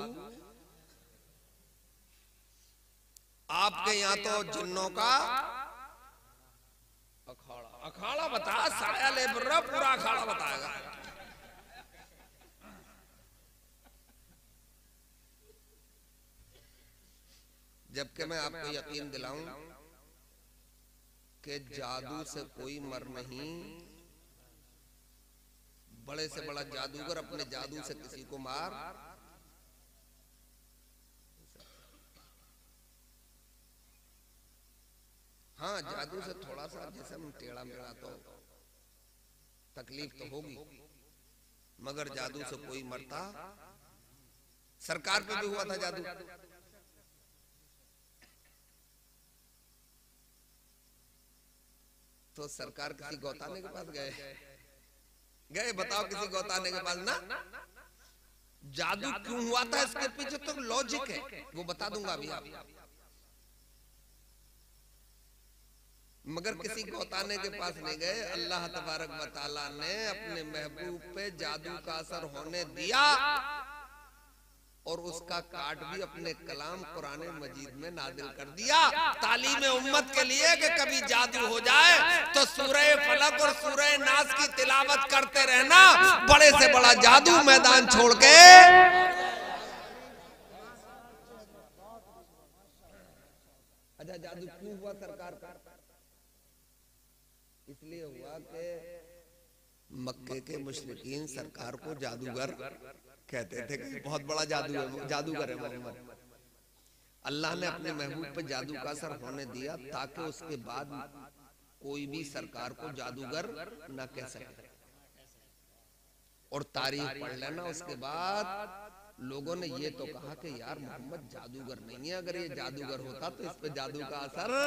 आपके यहाँ तो जिन्नों का अखाड़ा, अखाड़ा बता, साया ले बुर्रा, पूरा अखाड़ा बताएगा। जबकि मैं आपको यकीन दिलाऊं कि जादू से कोई मर नहीं, बड़े से बड़ा जादूगर अपने जादू से किसी को मार, हाँ जादू से थोड़ा सा जिस्म टेढ़ा मेढ़ा तो तकलीफ तो होगी, मगर जादू से कोई मरता। सरकार पे भी हुआ था जादू, तो सरकार किसी गौताने के पास गए, बताओ किसी गौताने के पास ना, जादू क्यों हुआ था इसके पीछे तो लॉजिक है, वो बता दूंगा अभी आप। मगर किसी गौताने के पास नहीं गए, अल्लाह तबारक व तआला ने अपने महबूब पे जादू का असर होने दिया और उसका काट भी अपने कलाम कुरान मजीद में नाजिल कर दिया, तालीम उम्मत के लिए कि कभी जादू हो जाए तो सूरह फलक और सूरह नास की तिलावत करते रहना, बड़े से बड़ा जादू मैदान छोड़ के। अच्छा जादू क्यों हुआ सरकार का? इसलिए हुआ कि मक्के के मुशरिकीन सरकार को जादूगर कहते थे, बहुत बड़ा जादू है, जादूगर है मोहम्मद। अल्लाह ने अपने महबूब पे जादू का असर होने दिया ताकि उसके बाद कोई भी सरकार को जादूगर न कह सके। और तारीख पढ़ लेना, उसके बाद लोगों ने ये तो कहा कि यार मोहम्मद जादूगर नहीं है, अगर ये जादूगर होता तो इस पे जादू का असर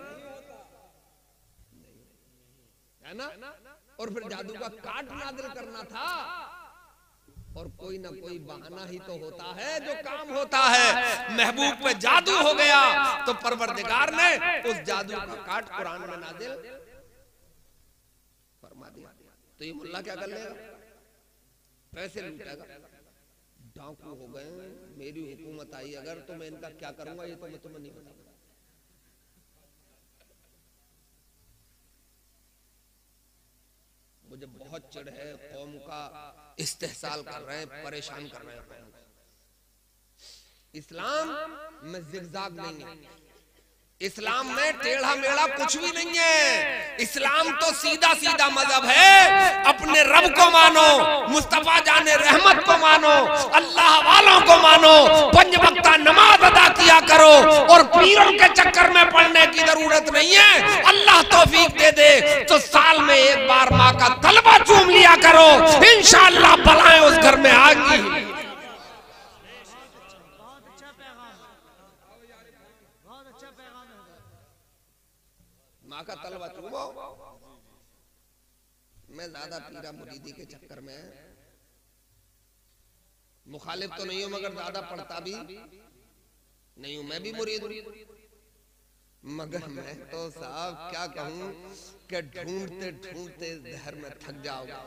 है ना, और फिर जादू का काट नाजिल करना था, और कोई ना कोई बहाना ही तो होता है जो काम होता है। महबूब पे जादू हो गया तो परवरदिगार ने उस जादू का काट कुरान में नाजिल फरमा दिया। तो ये मुल्ला क्या कर लेगा? पैसे लूटेगा, डाकू हो गए, मेरी हुकूमत आई अगर तो मैं इनका क्या करूंगा ये तो मैं तुम्हें नहीं बताऊंगा। मुझे बहुत चिढ़ है, कौम का इस्तेहसाल कर रहे हैं, परेशान कर रहे हैं कौम को। इस्लाम में जिगजाग नहीं है, इस्लाम में टेढ़ा मेढ़ा कुछ भी नहीं है। इस्लाम तो सीधा सीधा मजहब है। अपने रब को मानो, मुस्तफा जाने रहमत को मानो, अल्लाह वालों को मानो, 5 वक्त नमाज अदा किया करो और पीरों के चक्कर में पड़ने की जरूरत नहीं है। अल्लाह तौफीक दे दे तो साल में एक बार माँ का तलबा चूम लिया करो, इंशाअल्लाह बलाएं उस घर में आएगी। माँ का तलबा चूमो। मैं ज्यादा पीरा मुरीदी के चक्कर में मुखालिफ तो नहीं हूं, मगर ज्यादा पढ़ता भी नहीं हूं। मैं भी मुरीद हूं, मगर मैं तो साहब क्या कहूं कि ढूंढते ढूंढते जहर में थक जाओगे।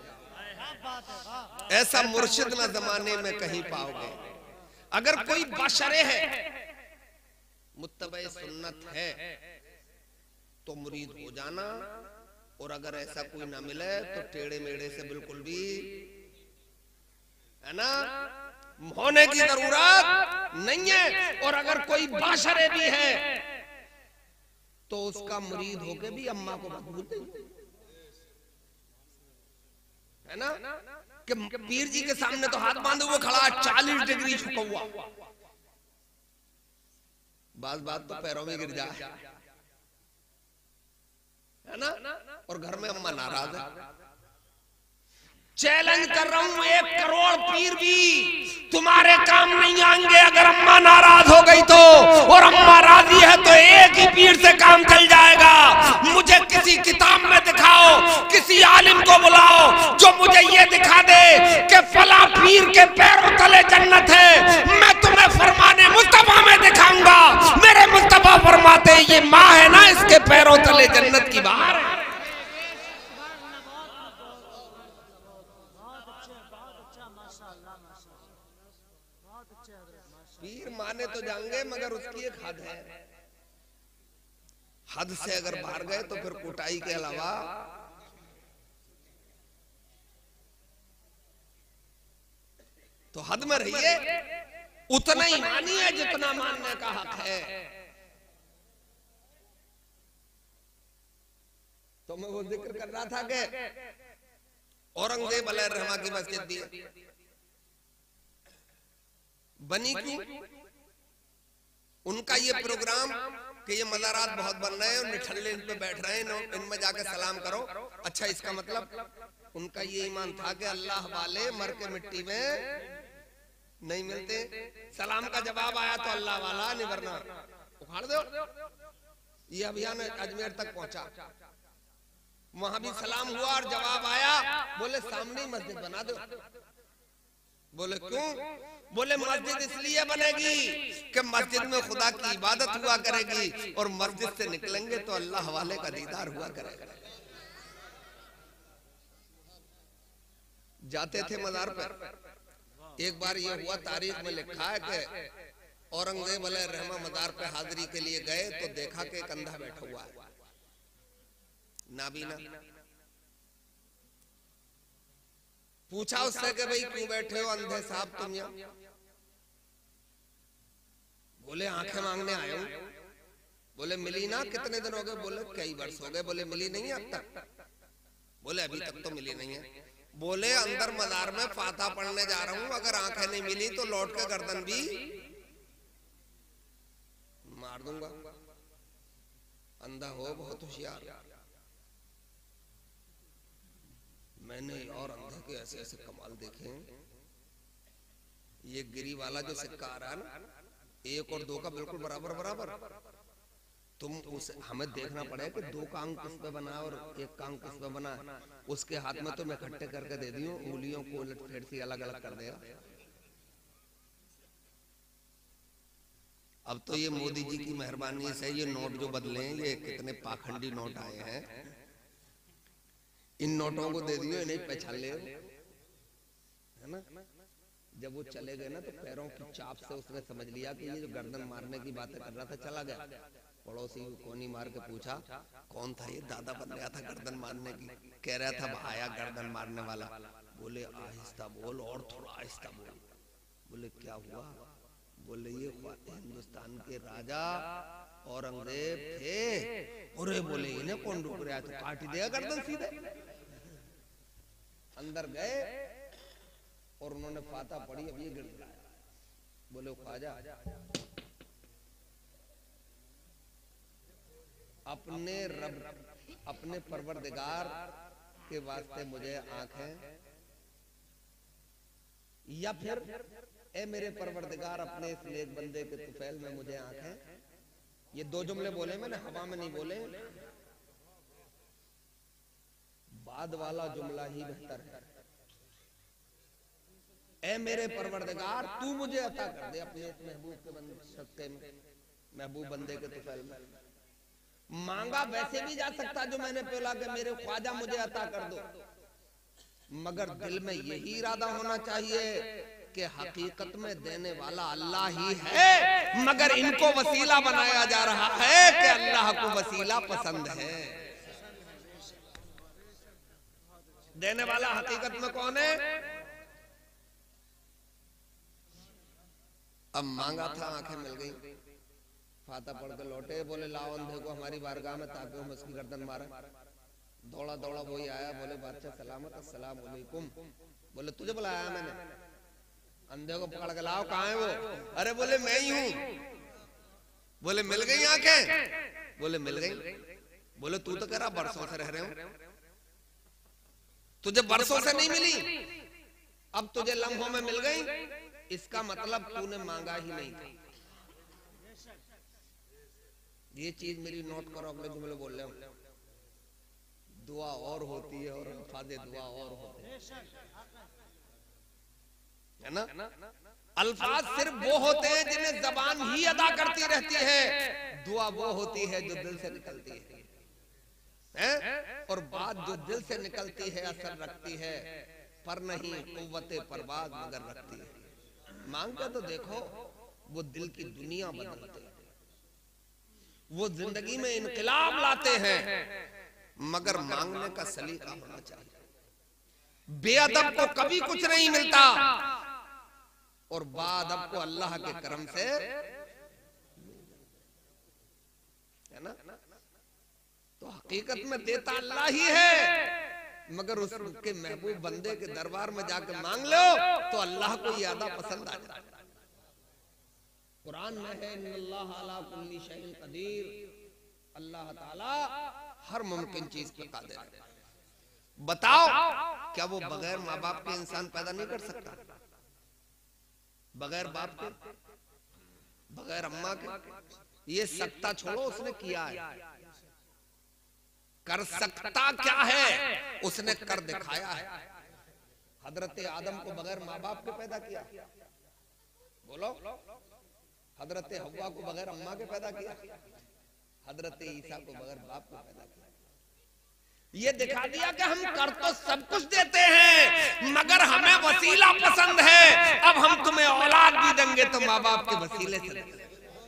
ऐसा मुर्शिद ना जमाने में कहीं पाओगे। अगर कोई बशरे है, मुत्तबे सुन्नत है, तो मुरीद हो जाना। और अगर ऐसा कोई ना मिले तो टेढ़े मेढ़े से बिल्कुल भी, है ना, होने की जरूरत नहीं है। और अगर कोई बाशरे भी है तो उसका मुरीद होके भी अम्मा को मत भूल, है ना, कि पीर जी के सामने तो हाथ बांधे हुए खड़ा, 40 डिग्री झुका हुआ, बात तो पैरों में गिर जाए, है ना, और घर में अम्मा नाराज है। चैलेंज कर रहा हूं, 1 करोड़ पीर भी तुम्हारे काम नहीं आएंगे अगर अम्मा नाराज हो गई तो। और अम्मा राजी है तो एक ही पीर से काम चल जाएगा। मुझे किसी किताब में दिखाओ, किसी आलिम को बुलाओ जो मुझे ये दिखा दे कि फला पीर के पैरों तले जन्नत है। मैं तुम्हें फरमाने मुस्तफा में दिखाऊंगा। मेरे मुस्तफा फरमाते ये माँ है ना, इसके पैरों तले जन्नत की बाहर है। पीर माने तो जाएंगे, मगर उसकी एक हद है। हद से अगर बाहर गए तो फिर कुटाई के अलावा तो हद में रहिए। उतना ही मानिए जितना मानने का हक है। तो मैं वो जिक्र कर रहा था कि औरंगजेब अलैहिर्रहमा की मस्जिद भी बनी क्यों? उनका ये प्रोग्राम कि ये मज़ारात बहुत बन रहे हैं और निठल्ले इन पे बैठ रहे हैं, इनमें जाके सलाम करो। अच्छा, इसका मतलब उनका ये ईमान था कि अल्लाह वाले मर के मिट्टी में नहीं मिलते। सलाम का जवाब आया तो अल्लाह वाला नहीं, वरना उखाड़ दो। ये अभियान अजमेर तक पहुंचा, वहां भी सलाम हुआ और जवाब आया, बोले सामने ही मस्जिद बना दो। बोले क्यों? बोले मस्जिद इसलिए बनेगी कि मस्जिद में खुदा की इबादत हुआ करेगी और मस्जिद से निकलेंगे तो अल्लाह वाले का दीदार हुआ करेगा। जाते थे मज़ार पर। एक बार ये हुआ, तारीख में लिखा है कि औरंगजेब अलैहिर्रहमा मज़ार पे हाजिरी के लिए गए तो देखा कि एक अंधा बैठा हुआ है, नाबीना। पूछा उससे कि भाई क्यों बैठे हो अंधे साहब तुम यहाँ? बोले आंखें मांगने आए हूं। बोले मिली ना? कितने दिन हो गए? बोले कई वर्ष हो गए। बोले मिली नहीं अब तक? बोले अभी तक तो मिली नहीं है। बोले अंदर मज़ार में फाता पढ़ने जा रहा हूं, अगर आंखें नहीं मिली तो लौट के गर्दन भी मार दूंगा। अंधा हो बहुत होशियार। मैंने और अंधे के ऐसे ऐसे कमाल देखे। ये गिरी वाला जो सिक्का आ रहा है ना, 1 और 2 का बिल्कुल बराबर बराबर। तुम उसे हमें देखना पड़ेगा कि 2 का अंक किस पे बना और 1 का अंक किस पे बना। उसके हाथ में तो मैं इकट्ठे करके दे दी हूँ, उंगलियों को उलट फेर सी अलग अलग कर देगा। अब तो ये मोदी जी की मेहरबानी से ये नोट जो बदले हैं, ये कितने पाखंडी नोट आए हैं, इन नोटों को दे दियो, इन्हें पहचान ले, है ना। जब वो चले गए ना तो पैरों की चाप से उसने समझ लिया कि ये जो गर्दन मारने की बातें कर रहा था चला गया। पड़ोसी कोनी मार के पूछा कौन था ये? दादा बन गया था गर्दन मारने की। कह रहा था आया गर्दन मारने वाला। बोले आहिस्ता बोल और थोड़ा आहिस्ता बोल। बोले क्या हुआ? बोले ये हिंदुस्तान के राजा औरंगजेब थे। अरे बोले इन्हें कौन रोक रहा है, तो काट देगा गर्दन सीधे। अंदर गए और उन्होंने फाता पड़ी, अब ये गिर गया। बोले ख्वाजा अपने रब अपने परवरदिगार के वास्ते मुझे आंखें, या फिर ए मेरे परवरदिगार अपने इस नेक बंदे के तुफैल में मुझे आंखें। ये दो जुमले बोले मैंने, हवा में नहीं बोले। बाद वाला जुमला ही बेहतर है। ए मेरे परवरदिगार तू मुझे अता कर दे अपने इस महबूब के बंदे में, महबूब बंदे के तुफैल में। मांगा वैसे भी जा सकता जो मैंने बोला कि मेरे ख्वाजा मुझे अता कर दो, मगर दिल में यही इरादा होना चाहिए कि हकीकत में देने वाला अल्लाह ही है, मगर इनको वसीला बनाया जा रहा है कि अल्लाह को वसीला पसंद है। देने वाला हकीकत में कौन है? अब मांगा था, आंखें मिल गई, फाता पढ़ के लौटे। बोले लाओ अंधे को हमारी बारगाह में ताकि हम उसकी गर्दन मारे। दौड़ा दौड़ा वही आया, बोले बादशाह सलामत, अस्सलाम वालेकुम। बोले तुझे बुलाया मैंने। अंधे को पकड़ के लाओ, कहाँ है वो? अरे बोले मैं ही हूँ। बोले मिल गई आंखें? बोले मिल गई। बोले तू तो कह रहा बरसों से रह रहे हो, तुझे बरसों से नहीं मिली, अब तुझे लम्हों में मिल गई, इसका मतलब तूने मांगा ही नहीं था। ये चीज मेरी नोट करो, अगले जुमले बोल रहे हो। दुआ और होती है और अल्फाज़े दुआ और होते हैं, है ना? अल्फाज सिर्फ वो होते हैं जिन्हें जबान ही अदा करती रहती है, दुआ वो होती है जो दिल से निकलती है? और बात जो दिल से निकलती है असर रखती है, पर नहीं कुव्वते परवाज़ मगर रखती है। मांग के तो देखो, वो दिल की दुनिया बदलते हैं, वो जिंदगी में इनकलाब लाते हैं, मगर मांगने का सलीका होना चाहिए। बेअदब को कभी कुछ नहीं मिलता और बाअदब को अल्लाह के करम से, है ना? तो हकीकत में देता अल्लाह ही है, मगर उसके महबूब बंदे के दरबार में जाकर मांग लो तो अल्लाह को ज्यादा पसंद आ जाता है। कुरान में है इन्नल्लाह अला कुल्ली शैइन कदीर, अल्लाह ताला हर मुमकिन चीज पे कादिर है। बताओ क्या वो बगैर माँ बाप के इंसान पैदा नहीं कर सकता? बगैर बाप के, बगैर अम्मा के? ये सकता छोड़ो, उसने किया है। कर सकता क्या है, उसने कर दिखाया है। हजरत आदम को बगैर माँ बाप के पैदा किया, बोलो। हजरत हव्वा को बगैर अम्मा के पैदा किया, हजरत ईसा को बगैर बाप को पैदा किया। ये दिखा दिया कि हम कर तो सब कुछ देते हैं, मगर हमें वसीला पसंद है। अब हम तुम्हें औलाद भी देंगे तो माँ बाप के वसीले से देंगे।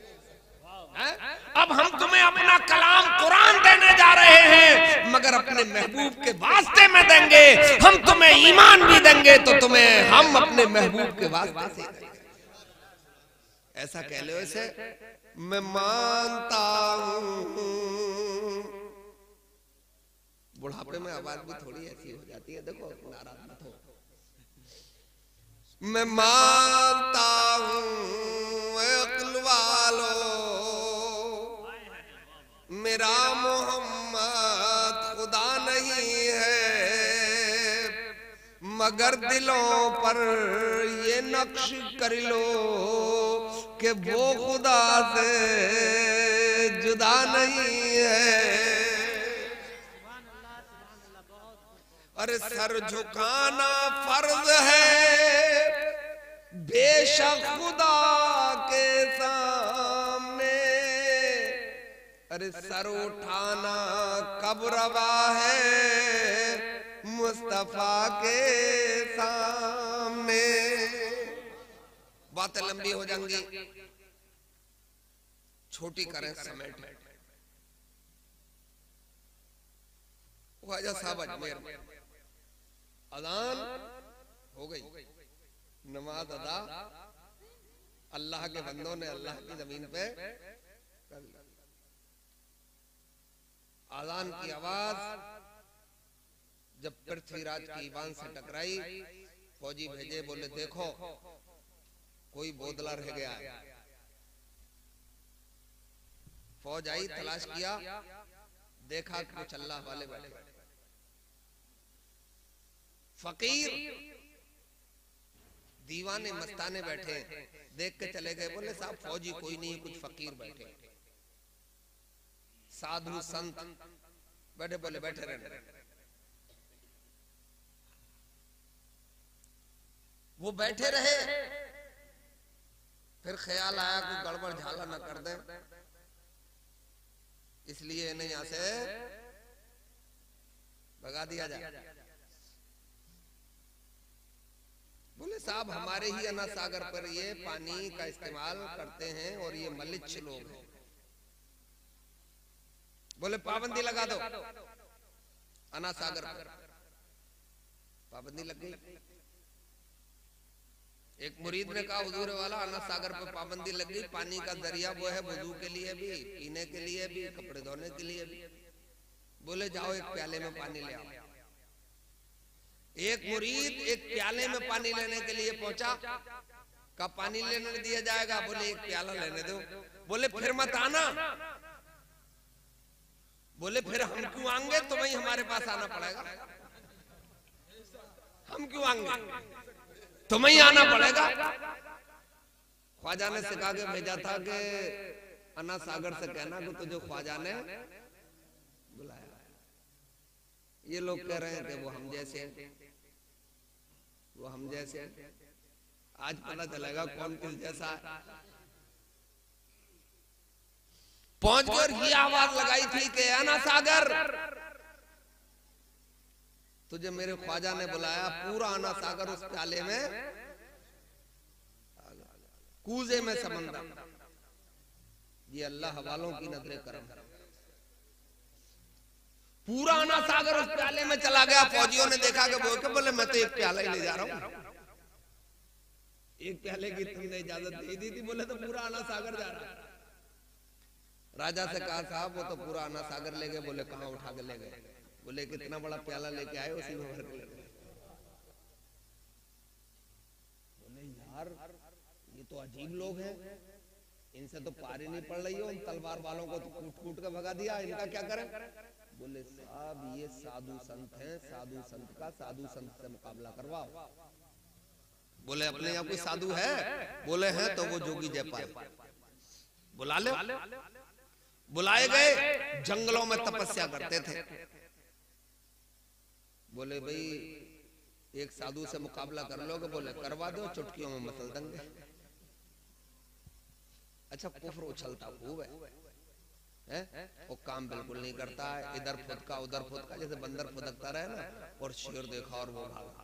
अब हम तुम्हें अपना कलाम कुरान देने जा रहे हैं, मगर अपने महबूब के वास्ते में देंगे। हम तुम्हें ईमान भी देंगे तो तुम्हें हम अपने महबूब के वास्ते से देंगे। ऐसा कह लो ऐसे, मैं मानता हूं। बुढ़ापे में आवाज भी थोड़ी ऐसी हो जाती है, देखो नाराज मत हो। मैं मानता हूं अक्ल वालो, मेरा मोहम्मद खुदा नहीं है, मगर दिलों पर ये नक्श कर लो कि वो खुदा से जुदा नहीं है। अरे सर झुकाना फर्ज है बेशक खुदा के सामने, अरे सर उठाना कब रवा है मुस्तफा के सामने। बातें लंबी हो जाएंगी, छोटी करें समेट में। ख्वाजा साहब अजमेर में अजान हो गई, नमाज अदा अल्लाह के बंदों ने अल्लाह की जमीन पे कर लिया। आजान की आवाज जब पृथ्वीराज की ईवान से टकराई, फौजी भेजे, बोले देखो कोई बोदला रह गया है। फौज आई, तलाश किया, देखा कुछ अल्लाह वाले बैठे, फकीर दीवाने मस्ताने बैठे, देख के चले गए। बोले साहब फौजी कोई नहीं, कुछ फकीर बैठे, साधु संत बैठे। बोले बैठे रहने। वो बैठे रहे, फिर ख्याल आया कोई गड़बड़ झाला न कर दे, इसलिए इन्हें यहां से भगा दिया जाए। बोले साहब हमारे ही अना सागर पर ये पानी का इस्तेमाल करते हैं और ये मलिच्छ लोग हैं। बोले पाबंदी लगा दो अना सागर पर। पाबंदी लग गई। एक मुरीद ने कहा हुजूर वाला अना सागर पर पाबंदी लग गई, पानी का दरिया वो है वुजू के लिए भी, पीने के लिए भी, कपड़े धोने के लिए भी। बोले जाओ एक प्याले में पानी ले आओ। एक मुरीद एक प्याले में पानी लेने के लिए पहुंचा, का पानी लेने दिया जाएगा? बोले एक प्याला लेने दो। बोले फिर मत आना। बोले फिर हम क्यों आएंगे, तुम्हें हमारे पास आना पड़ेगा। हम क्यों आएंगे, तुम्हें ही आना पड़ेगा। ख्वाजा ने सिखा के भेजा था कि अना सागर से कहना कि तुझे ख्वाजा ने बुलाया। ये लोग कह रहे थे वो हम जैसे हैं, वो हम जैसे हैं। आज पता चलेगा कौन किस जैसा है। पहुंच कर ये आवाज लगाई थी कि अना सागर तुझे मेरे ख्वाजा ने बुलाया। पूरा अना सागर उस प्याले में, कूजे में समंदर। ये अल्लाह वालों की नजरे करम। पूरा अना सागर उस प्याले में चला गया। फौजियों ने देखा कि बोल के बोले मैं तो एक प्याला ही ले जा रहा हूं। एक प्याले की तुमने इजाजत दे दी थी। बोले तो पूरा अना सागर जा रहा है। राजा से कहा साहब वो तो पूरा अना सागर ले गए। बोले कहां उठा के ले गए? बोले कितना बड़ा प्याला लेके आए, उसी में भर के ले गए। बोले यार ये तो अजीब लोग हैं, इनसे तो पार ही नहीं पड़ रही हो। इन तलवार वालों को तो कूट कूट के भगा दिया, इनका क्या करें? बोले साहब ये साधु संत हैं, साधु संत का साधु संत से मुकाबला करवाओ। बोले अपने यहाँ कोई साधु है? बोले हैं तो वो जोगी जयपाल, बुला ले। बुलाए गए, जंगलों में तपस्या करते थे। बोले भाई एक साधु से मुकाबला कर लोगे? बोले करवा दो, चुटकियों में मसल देंगे। अच्छा कुफ्र उछलता खूब है, वो काम बिल्कुल नहीं करता है। इधर फुदका उधर फुदका, जैसे बंदर फुदकता रहे ना, और शेर देखा और वो भागा।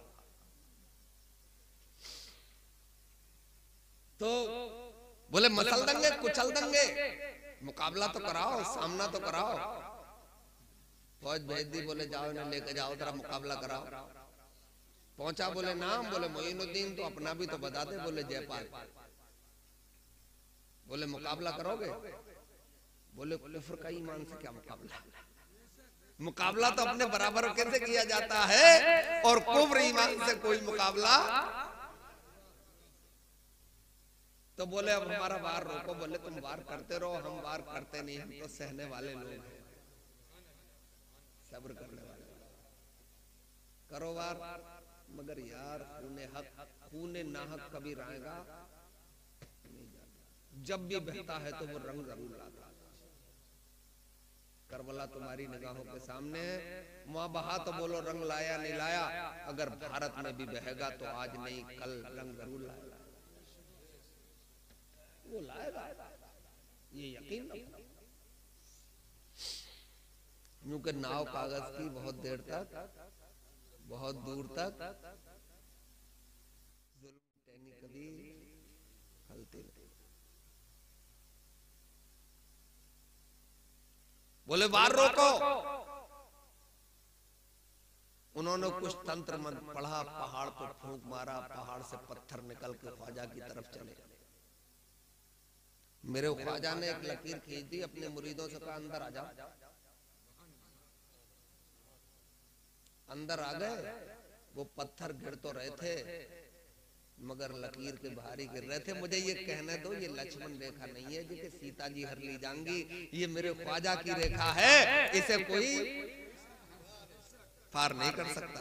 तो बोले मसल देंगे, कुचल देंगे, मुकाबला तो कराओ, सामना तो कराओ। फौज भेज दी। बोले जाओ इन्हें लेके जाओ, जरा मुकाबला कराओ। पहुंचा। बोले नाम? बोले मोइनुद्दीन। तो अपना भी तो बता दे। बोले जयपाल। बोले मुकाबला करोगे? बोले कुफ्र का ईमान से क्या मुकाबला? मुकाबला तो अपने बराबर कैसे किया जाता है, और कुफ्र ईमान से कोई मुकाबला। तो बोले अब हमारा वार रोको। बोले तुम वार करते रहो, हम वार करते नहीं, हम तो सहने वाले लोग हैं, सब्र करने वाले। करो वार, मगर यार खूने नाहक कभी आएगा नहीं जाता। जब भी बहता है तो वो रंग जरूर लाता। करबला तुम्हारी निगाहों के सामने है। वहां बहा तो बोलो रंग लाया नहीं लाया, अगर भारत में भी बहेगा तो आज नहीं कल रंग जरूर लाएगा। वो लाएगा, ये यकीन रखो। यूं कि नाव कागज की बहुत देर तक, बहुत दूर तक जुल्म टहनी कभी हलती नहीं। बोले वार रोको। उन्होंने कुछ तंत्र पढ़ा, पहाड़ पर फूंक मारा, पहाड़ से पत्थर निकल के ख्वाजा की तरफ चले। मेरे ख्वाजा ने एक लकीर खींच दी, अपने मुरीदों से कहा अंदर आ जाओ। अंदर आ गए। वो पत्थर गिर तो रहे थे मगर लकीर के भारी गिर रहे थे। मुझे ये कहने दो, ये लक्ष्मण रेखा नहीं है जी कि सीता जी हर ली जाएंगी, ये मेरे ख्वाजा की रेखा है, इसे कोई पार नहीं कर सकता।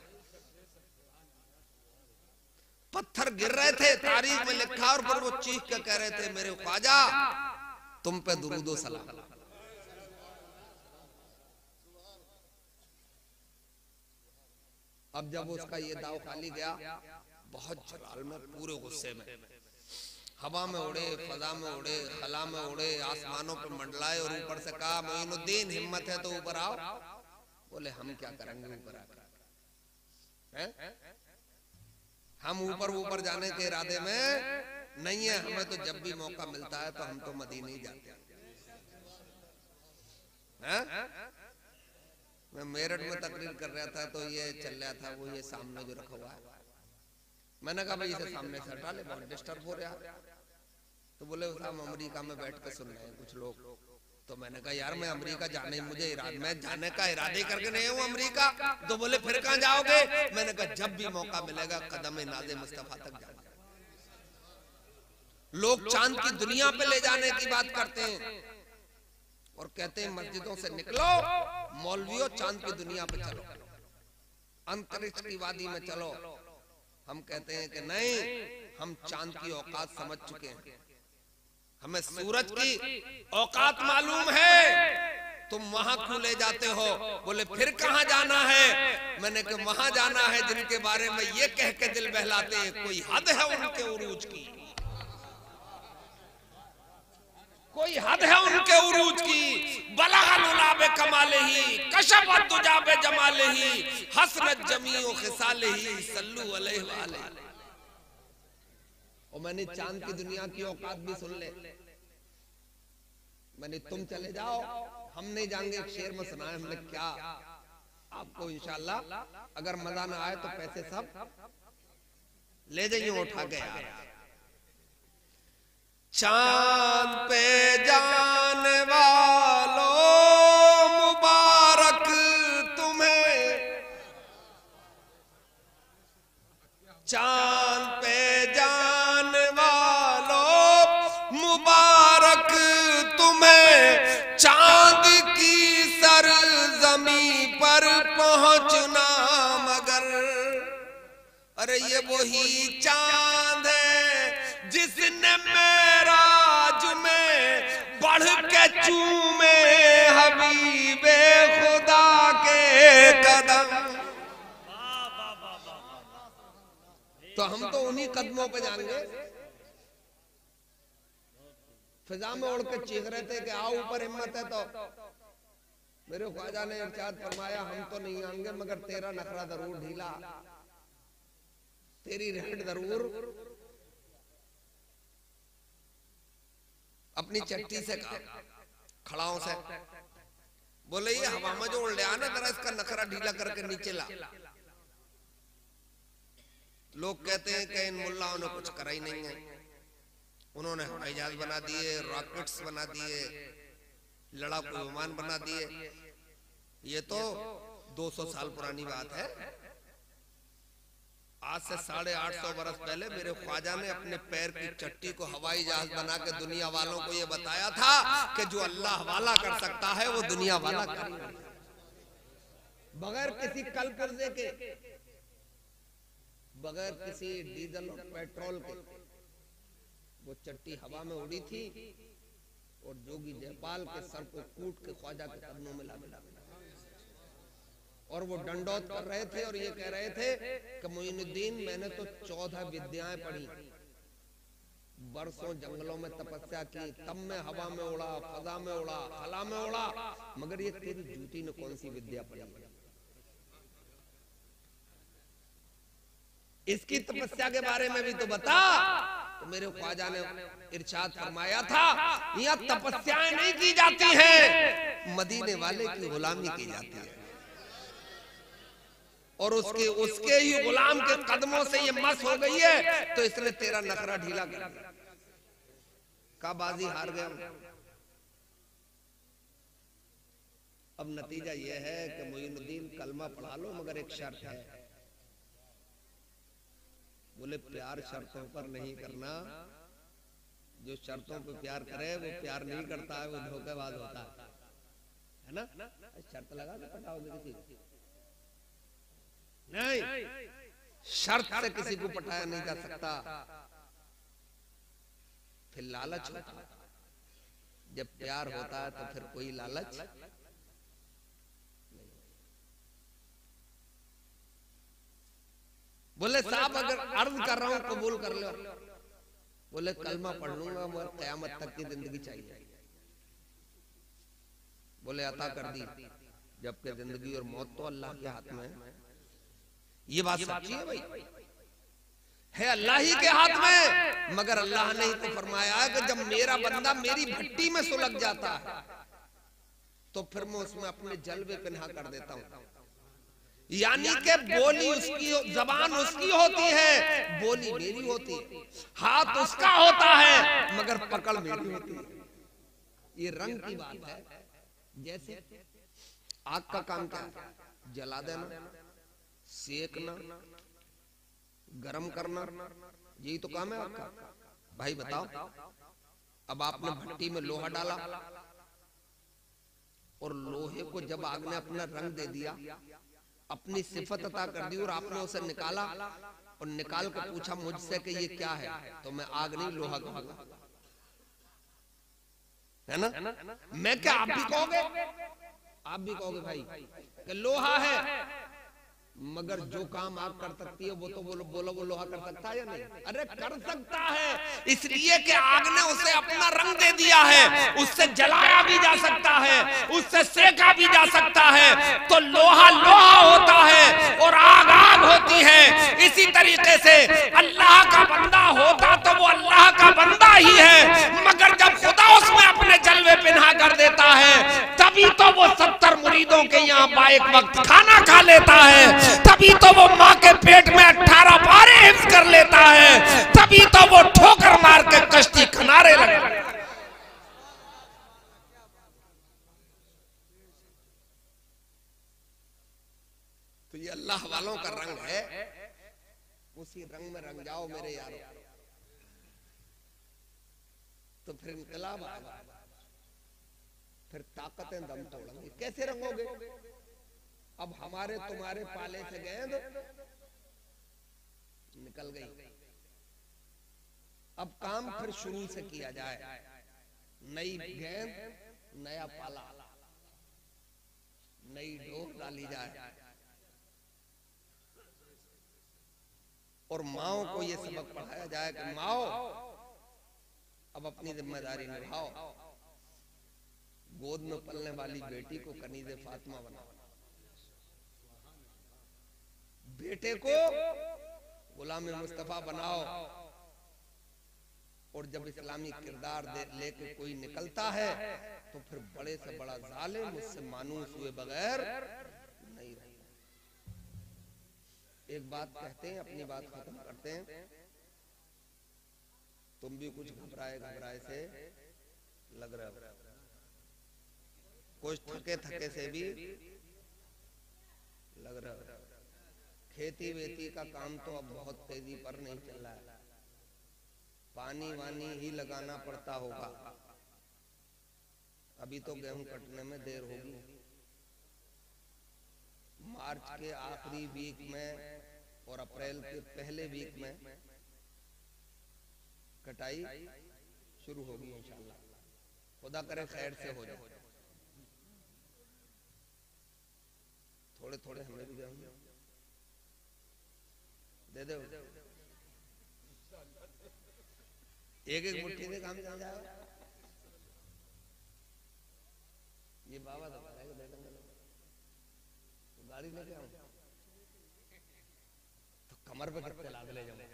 पत्थर गिर रहे थे, तारीख में लिखा, और फिर वो चीख के कह रहे थे मेरे ख्वाजा तुम पे दुरूदो सलाम। अब जब उसका ये दाव खाली गया, बहुत जलाल में, पूरे गुस्से में, हवा में उड़े, फजा में उड़े, खला में उड़े, आसमानों पर मंडलाए, और ऊपर से कहा मोइनुद्दीन हिम्मत है तो ऊपर आओ। बोले हम क्या करेंगे ऊपर आकर, हम ऊपर जाने के इरादे में नहीं है, हमें तो जब भी मौका मिलता है तो हम तो मदीने ही जाते हैं। मैं मेरठ में तकरीर कर रहा था तो ये चल रहा था, वो ये सामने जो रखा हुआ है, मैंने कहा भाई इसे सामने से हटा ले, बहुत डिस्टर्ब हो रहा है। तो बोले साहब अमेरिका में बैठ के सुन रहे हैं कुछ लोग। तो मैंने कहा यार मैं अमेरिका जाने, मुझे मैं जाने का इरादे करके नहीं हूँ अमेरिका। तो बोले फिर कहाँ जाओगे? मैंने कहा जब भी मौका मिलेगा कदम नाज़े मुस्तफा तक जाऊंगा। लोग चांद की दुनिया पे ले जाने की बात करते हैं और कहते हैं मस्जिदों से निकलो मौलवियों, चांद की दुनिया पे चलो, अंतरिक्ष की वादी में चलो। हम कहते हैं कि नहीं, हम चांद की औकात समझ चुके हैं, हमें सूरज की औकात मालूम है, तुम वहां क्यों ले जाते हो? बोले फिर कहां जाना है? मैंने कहा वहां जाना है जिनके बारे में ये कह के दिल बहलाते हैं कोई हद है उनके उरूज की, कोई हद है उनके उरूज की। बलगल उलाबे कमालेही कशफत दुजाबे जमालेही हसरत जमीओ खिसालेही सल्लू अलैहि व अलैहि। और मैंने चांद की दुनिया की औकात भी सुन ले। मैंने तुम चले जाओ, हम नहीं जाएंगे। शेर में सुनाया हमने, क्या आपको इंशाल्लाह अगर मजा ना आए तो पैसे सब ले जाइए उठा के यार। चांद पे जाने वालों मुबारक तुम्हें, चांद पे जाने वालों मुबारक तुम्हें, चांद की सरजमी पर पहुंचना मगर। अरे ये वही चांद है जिसने मेराज में बढ़ के चूमे हबीबे खुदा के कदम। तो हम तो उन्हीं कदमों पे जाएंगे। फिजा में उड़ के चीख रहे थे कि आओ ऊपर हिम्मत है तो मेरे ख्वाजा ने इरशाद फरमाया हम तो नहीं आएंगे मगर तेरा नखरा जरूर ढीला, तेरी रेड जरूर अपनी चट्टी से खड़ाओं से। बोले ये हवा में जो उड़ लिया ना जरा इसका नखरा ढीला करके नीचे ला। लोग कहते हैं कि इन मुल्लाओं ने कुछ करा ही नहीं है, उन्होंने हवाई जहाज बना दिए, रॉकेट्स बना दिए, लड़ाकू विमान बना दिए। ये तो 200 साल पुरानी बात है। आज से 850 बरस पहले मेरे ख्वाजा ने अपने पैर की चट्टी को हवाई जहाज बना के दुनिया वालों को ये बताया था कि जो अल्लाह वाला कर सकता है वो दुनिया वाला कर, बगैर किसी कल पुर्जे के, बगैर किसी डीजल और पेट्रोल के। वो चट्टी हवा में उड़ी थी और जोगी जयपाल के सर को कूट के ख्वाजा के कदमों में ला मिला, और वो डंडौत कर रहे थे और ये कह रहे थे कि मोइनुद्दीन मैंने तो 14 विद्याएं पढ़ी, बरसों जंगलों में तपस्या की, तब मैं हवा में उड़ा, फजा में उड़ा, खला में उड़ा, मगर ये तेरी जूती ने कौन सी विद्या पढ़ी? इसकी तपस्या के बारे में भी तो बता। तो मेरे ख्वाजा ने इरशाद फरमाया था यहाँ तपस्याएं नहीं की जाती हैं, मदीने वाले की गुलामी की जाती है, और उसके ही गुलाम के कदमों से ये मस हो गई है तो इसने तेरा नखरा ढीला कर दिया। का बाजी हार गए। अब नतीजा यह है कि मोइनुद्दीन कलमा पढ़ा लो मगर एक शर्त है। बोले प्यार शर्तों पर नहीं करना, जो शर्तों पर प्यार करे वो प्यार नहीं करता है, वो धोखेबाज होता है ना। शर्त लगा के पटाओगे किसी नहीं, शर्त से किसी को पटाया नहीं जा सकता। फिर लालच होता है, जब प्यार होता है तो फिर कोई लालच नहीं। बोले साहब अगर अर्ज कर रहा हूं कबूल कर लो। बोले कलमा पढ़ लूंगा मगर कयामत तक की जिंदगी चाहिए। बोले अता कर दी, जबकि जिंदगी और मौत तो अल्लाह के हाथ में है। ये बात सच्ची है भाई, है अल्लाह ही के हाथ में। मगर अल्लाह ने ही तो फरमाया है कि जब मेरा बंदा मेरी भट्टी में सुलग जाता है तो फिर मैं उसमें अपने जलवे पिन्हा कर देता हूं। यानी कि बोली उसकी, जबान उसकी होती है, बोली मेरी होती है, हाथ उसका होता है मगर पकड़ मेरी होती है। ये रंग की बात है। जैसे आग का काम क्या है? जला देना, सेकना, गरम करना, यही तो काम है आपका। भाई बताओ, अब आपने भट्टी में लोहा डाला और लोहे को जब आग ने अपना रंग दे दिया, अपनी सिफत अता कर दी और आपने उसे निकाला और निकाल कर पूछा मुझसे कि ये क्या है, तो मैं आग नहीं लोहा कहूंगा, है ना। मैं क्या आप भी कहोगे? आप भी कहोगे भाई कि लोहा है, मगर जो काम आग कर सकती है वो तो बोलो वो लोहा कर सकता है या नहीं? अरे कर सकता है, इसलिए कि आग ने उसे अपना रंग दे दिया है। उससे जलाया भी जा सकता है, उससे सेका भी जा सकता है। तो लोहा लोहा होता है और आग आग होती है। इसी तरीके से अल्लाह का बंदा होता तो वो अल्लाह का बंदा ही है, मगर जब खुदा उसमें अपने जलवे पिन्हा कर देता है तभी तो वो 70 मुरीदों के यहाँ बाएक वक्त खाना खा लेता है, तभी तो वो माँ के पेट में 18 पारे हिफ्ज कर लेता है, तभी तो वो ठोकर मार के कश्ती किनारे लगता है। तो ये अल्लाह वालों का रंग है, उसी रंग में रंग जाओ मेरे यारों, तो फिर इनकलाब आएगा, फिर ताकतें दम तोड़ेंगी। कैसे रंगोगे? अब हमारे तुम्हारे पाले से गेंद निकल गई, अब काम फिर शुरू से किया जाए। नई गेंद, नया पाला, नई डोर डाली जाए और माओ को यह सबक पढ़ाया जाए कि माओ अब अपनी जिम्मेदारी निभाओ, गोद में पलने वाली बेटी को कनीज़े फातिमा बनाओ, बेटे को गुलाम मुस्तफा बनाओ। और जब इस्लामी किरदार लेके कोई निकलता है तो फिर बड़े से बड़ा जालिम उससे मानूस हुए बगैर नहीं रहता। एक बात कहते हैं, अपनी बात खत्म करते हैं। तुम भी कुछ घबराए से लग रहा हो, कुछ थके से भी लग रहा हो। खेती वेती का काम तो अब बहुत तेजी पर नहीं चल रहा है, पानी वानी ही लगाना पड़ता होगा। अभी तो गेहूं कटने में देर होगी। मार्च के आखिरी वीक में और अप्रैल के पहले वीक में कटाई शुरू होगी इंशाल्लाह। खुदा करे खैर से हो जाए। थोड़े थोड़े हमें भी गेहूं दे दो, एक एक मुट्ठी से काम चल जाएगा। ये बाबा तो गाड़ी लेके आऊं तो कमर पे कितने लाद ले जाऊं।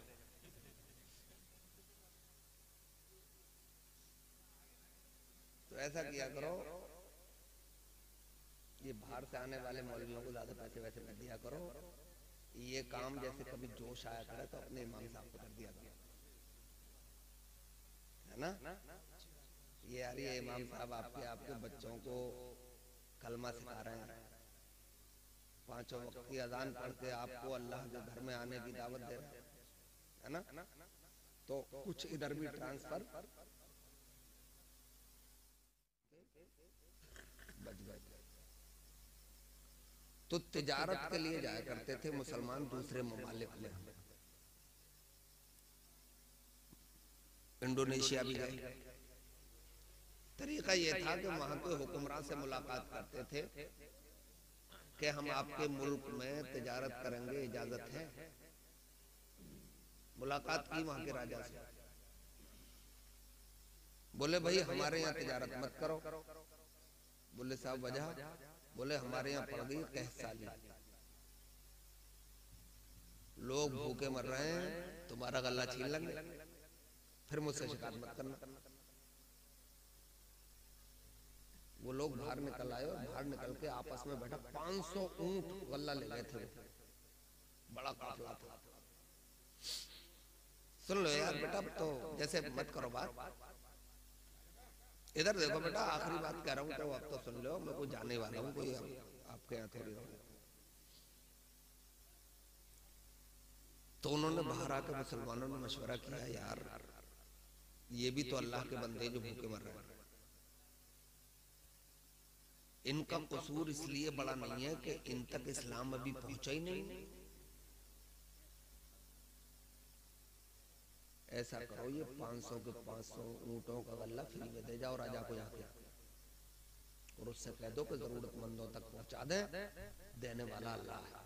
तो ऐसा किया करो, ये बाहर से आने वाले मौलवियों को ज्यादा पैसे वैसे मत दिया करो। ये काम जैसे कभी जोश आया करे तो अपने इमाम साहब को कर दिया करो, है ना। ये यार ये इमाम साहब आपके आपके बच्चों को कलमा सिखा रहे हैं, 5 वक्त की अजान पढ़ के आपको अल्लाह के घर में आने की दावत दे रहे हैं, है ना? तो कुछ इधर भी ट्रांसफर बच गए। तो तिजारत के लिए जाया करते थे मुसलमान दूसरे ममालिक में, इंडोनेशिया भी गए। तरीका ये था कि वहां के हुक्मरान से मुलाकात करते थे कि हम आपके मुल्क में तिजारत करेंगे, इजाजत है? मुलाकात की वहां के राजा से, बोले भाई हमारे यहाँ तिजारत मत करो। बोले साहब वजह? बोले हमारे यहाँ पड़ गई कहत साली, लोग भूखे मर रहे हैं, तुम्हारा गला छीन लेंगे, फिर मुझसे शिकायत मत करना। वो लोग बाहर निकल आए और बाहर निकल के आपस में बैठा 500 ऊंट गल्ला ले गए थे, बड़ा काफिला था। सुन लो यार बेटा, तो जैसे मत करो बात, इधर देखो बेटा, आखिरी बात कह रहा हूँ तो अब तो सुन लो, मैं कोई जाने वाला हूँ, कोई आपके यहाँ थोड़ी रहो। तो उन्होंने बाहर आकर मुसलमानों ने मशवरा किया, यार ये भी तो अल्लाह के बंदे जो भूखे मर रहे हैं, इनका कसूर इसलिए बड़ा नहीं है कि इन तक इस्लाम अभी पहुंचा ही नहीं। ऐसा करो, ये 500 के 500 ऊंटों का गल्ला फ्री में दे जाओ राजा को जाके, और उससे कह दो कि जरूरतमंदों तक पहुंचा दे, देने वाला अल्लाह है।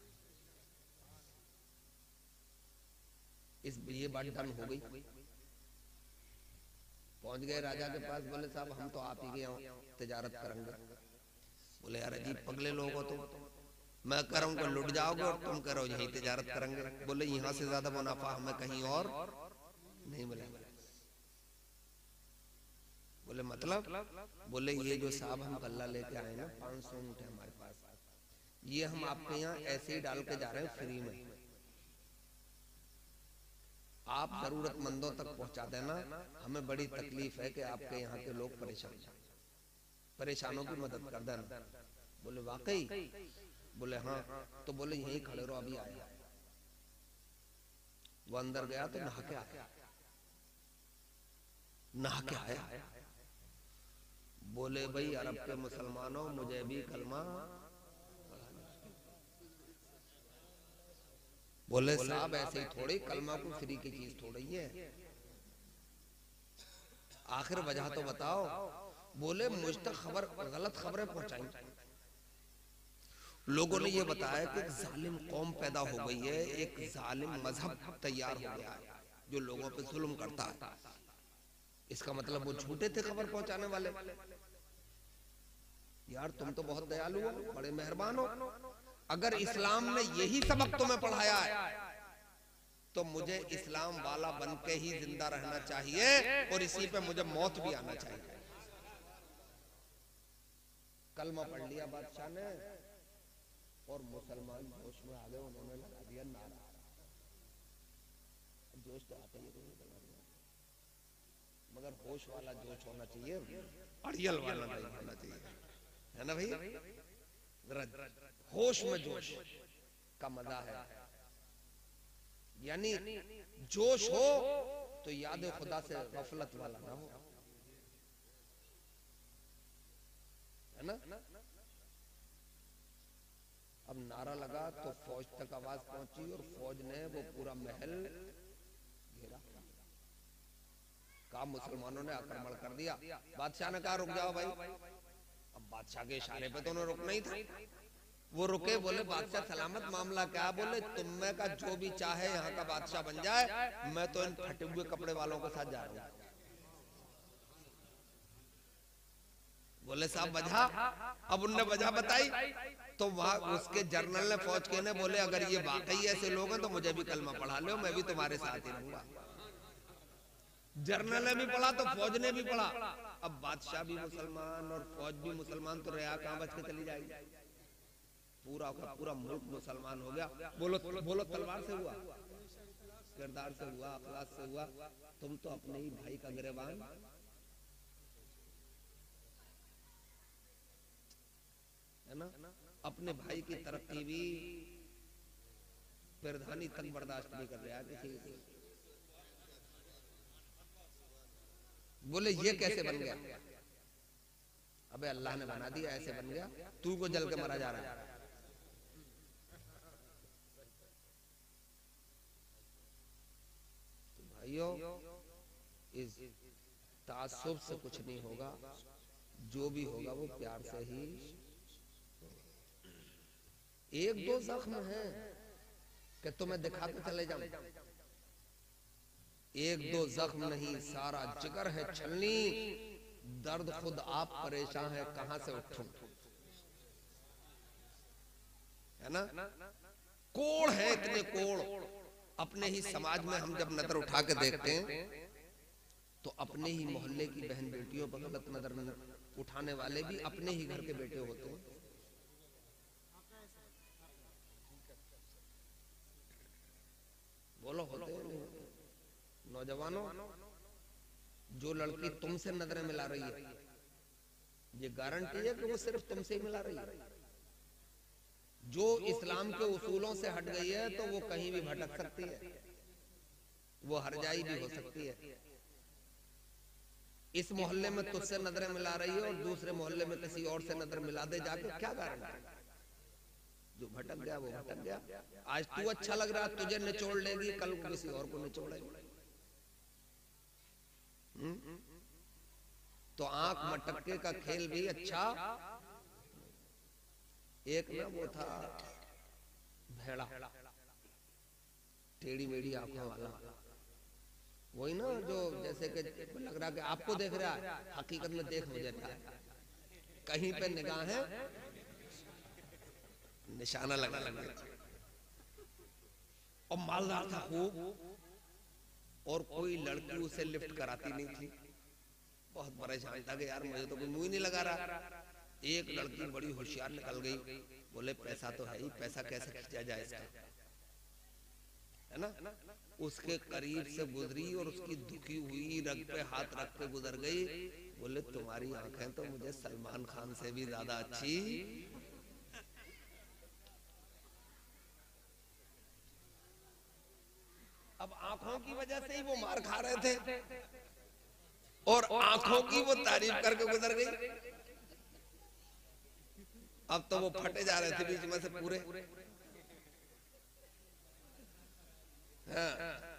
इस ये बात डन हो गई। पहुंच गए राजा के पास, बोले साहब हम तो आप ही के तिजारत करेंगे। बोले यार अजीब पगले लोग हो तुम, मैं कह रहा हूँ लुट जाओगे और तुम कह रहे हो यही तिजारत करेंगे। बोले यहाँ से ज्यादा मुनाफा हमें कहीं और नहीं मिलेगा। बोले मतलब? बोले ये जो साहब हम गल्ला लेके आए ना, 500 ऊंट है हमारे पास, ये हम आपके यहाँ ऐसे ही डाल के जा रहे हैं फ्री में, आप जरूरतमंदों तक पहुंचा देना, हमें बड़ी तकलीफ है कि आपके यहाँ के लोग परेशानों की मदद कर देना। बोले वाकई? बोले हाँ। तो बोले यहीं खड़े रहो, अभी आया। वो अंदर गया तो नहा के आया, नहा के आया। बोले भाई अरब के मुसलमानों, मुझे भी कलमा। बोले साहब ऐसे ही थोड़ी, कलमा को फ्री की चीज थोड़ी है, आखिर वजह तो बताओ। बोले मुझ तक खबर, गलत खबरें पहुंचाई, लोगों ने ये बताया कि एक जालिम कौम पैदा हो गई है, एक जालिम मजहब तैयार हो गया है जो लोगों पे जुल्म करता है। इसका मतलब वो झूठे थे खबर पहुंचाने वाले। यार तुम तो बहुत दयालु हो, बड़े मेहरबान हो, अगर इस्लाम ने यही सबक तुम्हें पढ़ाया है तो मुझे इस्लाम वाला बन के ही जिंदा रहना चाहिए और इसी पे मुझे मौत भी आना चाहिए। कलमा पढ़ लिया बादशाह ने और मुसलमान जोश में आ गए, उन्होंने लगा दिया नारा। जोश तो आता ही है, मगर होश वाला जोश होना चाहिए, अड़ियल वाला नहीं होना चाहिए, है ना भाई? होश में जोश का मजा है, यानी जोश हो तो याद खुदा से गफलत वाला ना हो, है ना? अब नारा लगा तो फौज तक आवाज पहुंची और फौज ने वो पूरा महल घेरा, कहा मुसलमानों ने आक्रमण कर दिया। बादशाह ने कहा रुक जाओ भाई। अब बादशाह के इशारे पे तो उन्हें रुकना ही था, वो रुके। बोले बादशाह सलामत, मामला क्या? बोले तुम में का जो भी चाहे यहाँ का बादशाह बन जाए, मैं तो इन फटे हुए कपड़े वालों के साथ जा रहा हूँ। बोले साहब वजह? अब उनने वजह बताई तो वहां उसके जर्नल ने, फौज के ने बोले अगर ये वाकई ऐसे लोग हैं तो मुझे भी कलमा पढ़ा लो, मैं भी तुम्हारे साथ ही रहूंगा। जर्नल ने भी पढ़ा तो फौज ने भी पढ़ा। अब बादशाह भी मुसलमान और फौज भी मुसलमान, तो रिया कहां बच के चली जाएगी? पूरा का पूरा मुल्क मुसलमान हो गया। बोलो बोलो, तलवार से हुआ, किरदार से हुआ, अखलाक से हुआ? तुम तो अपने ही भाई का गिरबान अपने भाई की तरक्की भी प्रधानी तक बर्दाश्त नहीं कर रहा किसी की। बोले ये कैसे बन गया? अबे अल्लाह ने बना दिया, ऐसे बन गया, तू को जल के मरा जा रहा है। तो भाइयों, इस तासुब से कुछ नहीं होगा, जो भी होगा वो प्यार से ही। एक दो जख्म है कि तुम्हें दिखाते चले जाऊं, एक दो जख्म नहीं, सारा जिगर है छलनी, दर्द खुद आप परेशान है, कहां से उठूं, है ना? कोड़ है, इतने कोड़। अपने ही समाज में हम जब नजर उठा के देखते हैं तो अपने ही मोहल्ले की बहन बेटियों पर गलत नजर उठाने वाले भी अपने ही घर के बेटे होते हैं। बोलो, होते हैं नहीं होते? नौजवानों, जो लड़की तुमसे नजरें मिला रही है, ये गारंटी है कि वो सिर्फ तुमसे ही मिला रही है। जो इस्लाम के उसूलों से हट गई है तो वो कहीं भी भटक सकती है, वो हरजाई भी हो सकती है। इस मोहल्ले में तुझसे नजरें मिला रही है और दूसरे मोहल्ले में किसी और से नजर मिला दे जाके, क्या गारंटी? जो भटक गया वो भटक गया। आज तू अच्छा लग रहा, तुझे निचोड़ लेगी, कल को किसी और को निचोड़ेगी। तो आंख मटके का खेल भी अच्छा। एक ना वो था भेड़ा, टेढ़ी मेढ़ी आंखों वाला, वही ना जो जैसे कि लग रहा कि आपको देख रहा है, हकीकत में देख मुझे रहा है। कहीं पे निगाहें निशाना लगा लगा, और मालदार था खूब, और कोई लड़की उसे लिफ्ट कराती नहीं थी। बहुत परेशान था कि यार मुझे तो कोई मुंह ही नहीं लगा रहा। एक लड़की बड़ी होशियार निकल गई, बोले पैसा तो है ही, पैसा कैसे खींचा जाए इसका, है ना? उसके करीब से गुजरी और उसकी दुखी हुई रग पे हाथ रख के गुजर गई। बोले तुम्हारी आंखें तो मुझे सलमान खान से भी ज्यादा अच्छी। अब आंखों की वजह से ही वो मार खा रहे थे और आंखों की वो तारीफ करके गुजर गई। अब तो वो फटे जा रहे थे बीच में से पूरे। हाँ।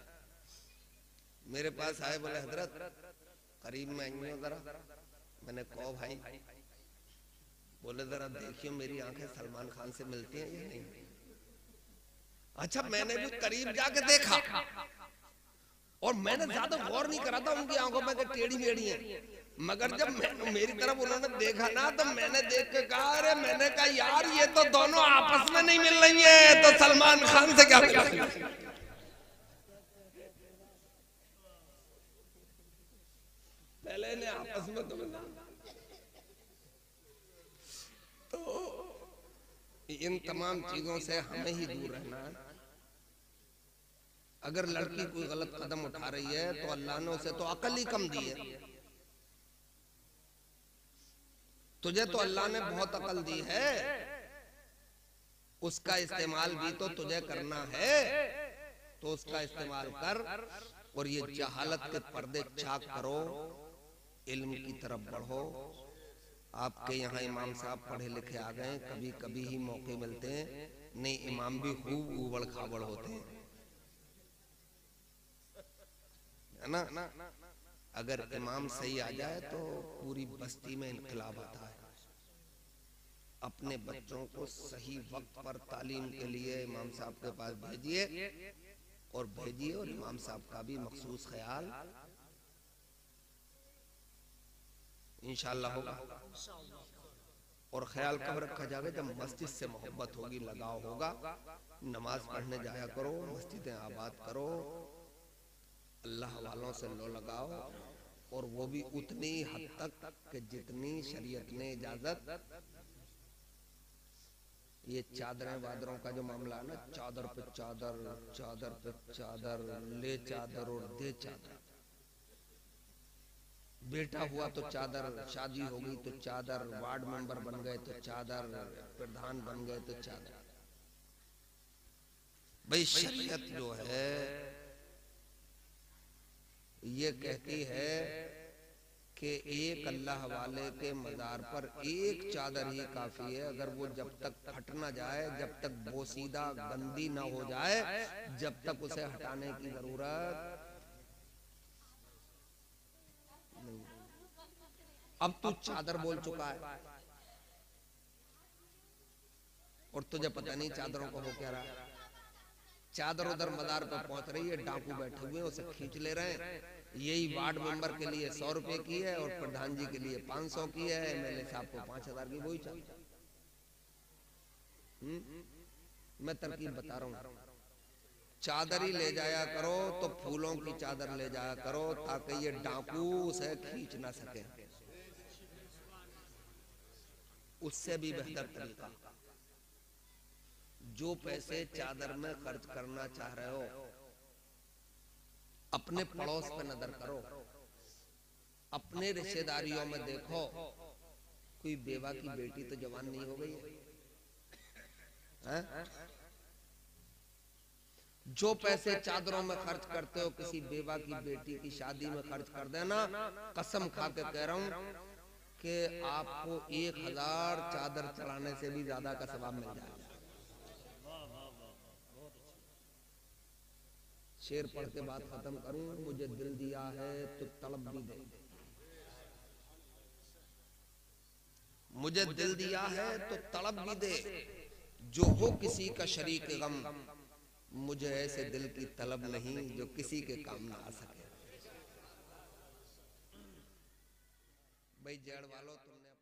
मेरे पास आए, बोले हजरत करीब में आएंगे जरा। मैंने कहो भाई, बोले जरा देखियो मेरी आंखें सलमान खान से मिलती हैं या नहीं। अच्छा, मैंने भी करीब जाके देखा और मैंने ज्यादा गौर नहीं करा था उनकी आंखों में टेढ़ी मेढ़ी है, मगर जब मेरी तरफ उन्होंने देखा ना तो मैंने देख के कहा, अरे मैंने कहा यार ये तो दोनों आपस में नहीं मिल रही है, तो सलमान खान से क्या मिला? पहले ने आपस में तो मिला। तो इन तमाम चीजों से हमें ही दूर रहना है। अगर लड़की कोई गलत कदम उठा रही है तो अल्लाह ने उसे तो अकल ही कम दी है। तुझे तो अल्लाह ने बहुत अकल दी है, उसका इस्तेमाल भी तो तुझे करना है, तो उसका इस्तेमाल कर। और ये जहालत के पर्दे चाक करो, इल्म की तरफ बढ़ो। आपके यहाँ इमाम साहब पढ़े लिखे आ गए, कभी कभी ही मौके मिलते हैं, नहीं इमाम भी खूब उबड़ खाबड़ होते हैं, है ना? अगर इमाम सही आ जाए तो पूरी बस्ती में इनकलाब आता है। अपने बच्चों को सही वक्त पर तालीम के लिए इमाम साहब के पास भेजिए, और इमाम साहब का भी मखसूस ख्याल इंशाअल्लाह होगा। और ख्याल कब रखा जाएगा? जब मस्जिद से मोहब्बत होगी, लगाव होगा। नमाज पढ़ने जाया करो, मस्जिदें आबाद करो, अल्लाह वालों से लो लगाओ, और वो भी उतनी हद तक कि जितनी शरीयत ने इजाजत। ये चादरें वादरों का जो मामला है ना, चादर पे चादर, चादर पे चादर, ले चादर और दे चादर, बेटा हुआ तो चादर, शादी हो गई तो चादर, वार्ड मेंबर बन गए तो चादर, प्रधान बन गए तो चादर। भाई शरीयत जो है ये कहती है कि एक अल्लाह वाले के मज़ार पर एक चादर ही काफी है। अगर वो जब तक फट ना जाए, जब तक बोसीदा गंदी ना हो जाए, जब तक उसे हटाने की जरूरत नहीं। अब तू चादर बोल चुका है और तुझे पता नहीं चादरों को हो क्या रहा है। चादर उधर मदार पर पहुंच रही है, डाकू बैठे हुए उसे खींच ले रहे हैं। यही वार्ड मेंबर के लिए 100 रुपए की है और प्रधान जी के लिए 500 की है, एमएलए साहब को 5000 की। वही चादर। मैं तरकीब बता रहा हूं, चादर ही ले जाया करो तो फूलों की चादर ले जाया करो ताकि ये डाकू उसे खींच ना सके। उससे भी बेहतर तरीका, जो पैसे चादर में खर्च करना चाह रहे हो, अपने पड़ोस पे नजर करो, अपने रिश्तेदारियों में देखो, कोई बेवा की बेटी तो जवान नहीं हो गई है? जो पैसे चादरों में खर्च करते हो, किसी बेवा की बेटी की शादी में खर्च कर देना। कसम खा के कह रहा हूं कि आपको 1000 चादर चढ़ाने से भी ज्यादा का सवाब मिल जाएगा। शेर पढ़ के बात खत्म करूं। मुझे दिल दिया है तो तलब भी दे, मुझे दिल दिया है तो तलब भी दे, जो हो किसी का शरीक गम, मुझे ऐसे दिल की तलब नहीं जो किसी के काम ना आ सके। भाई जड़ वालों, तुमने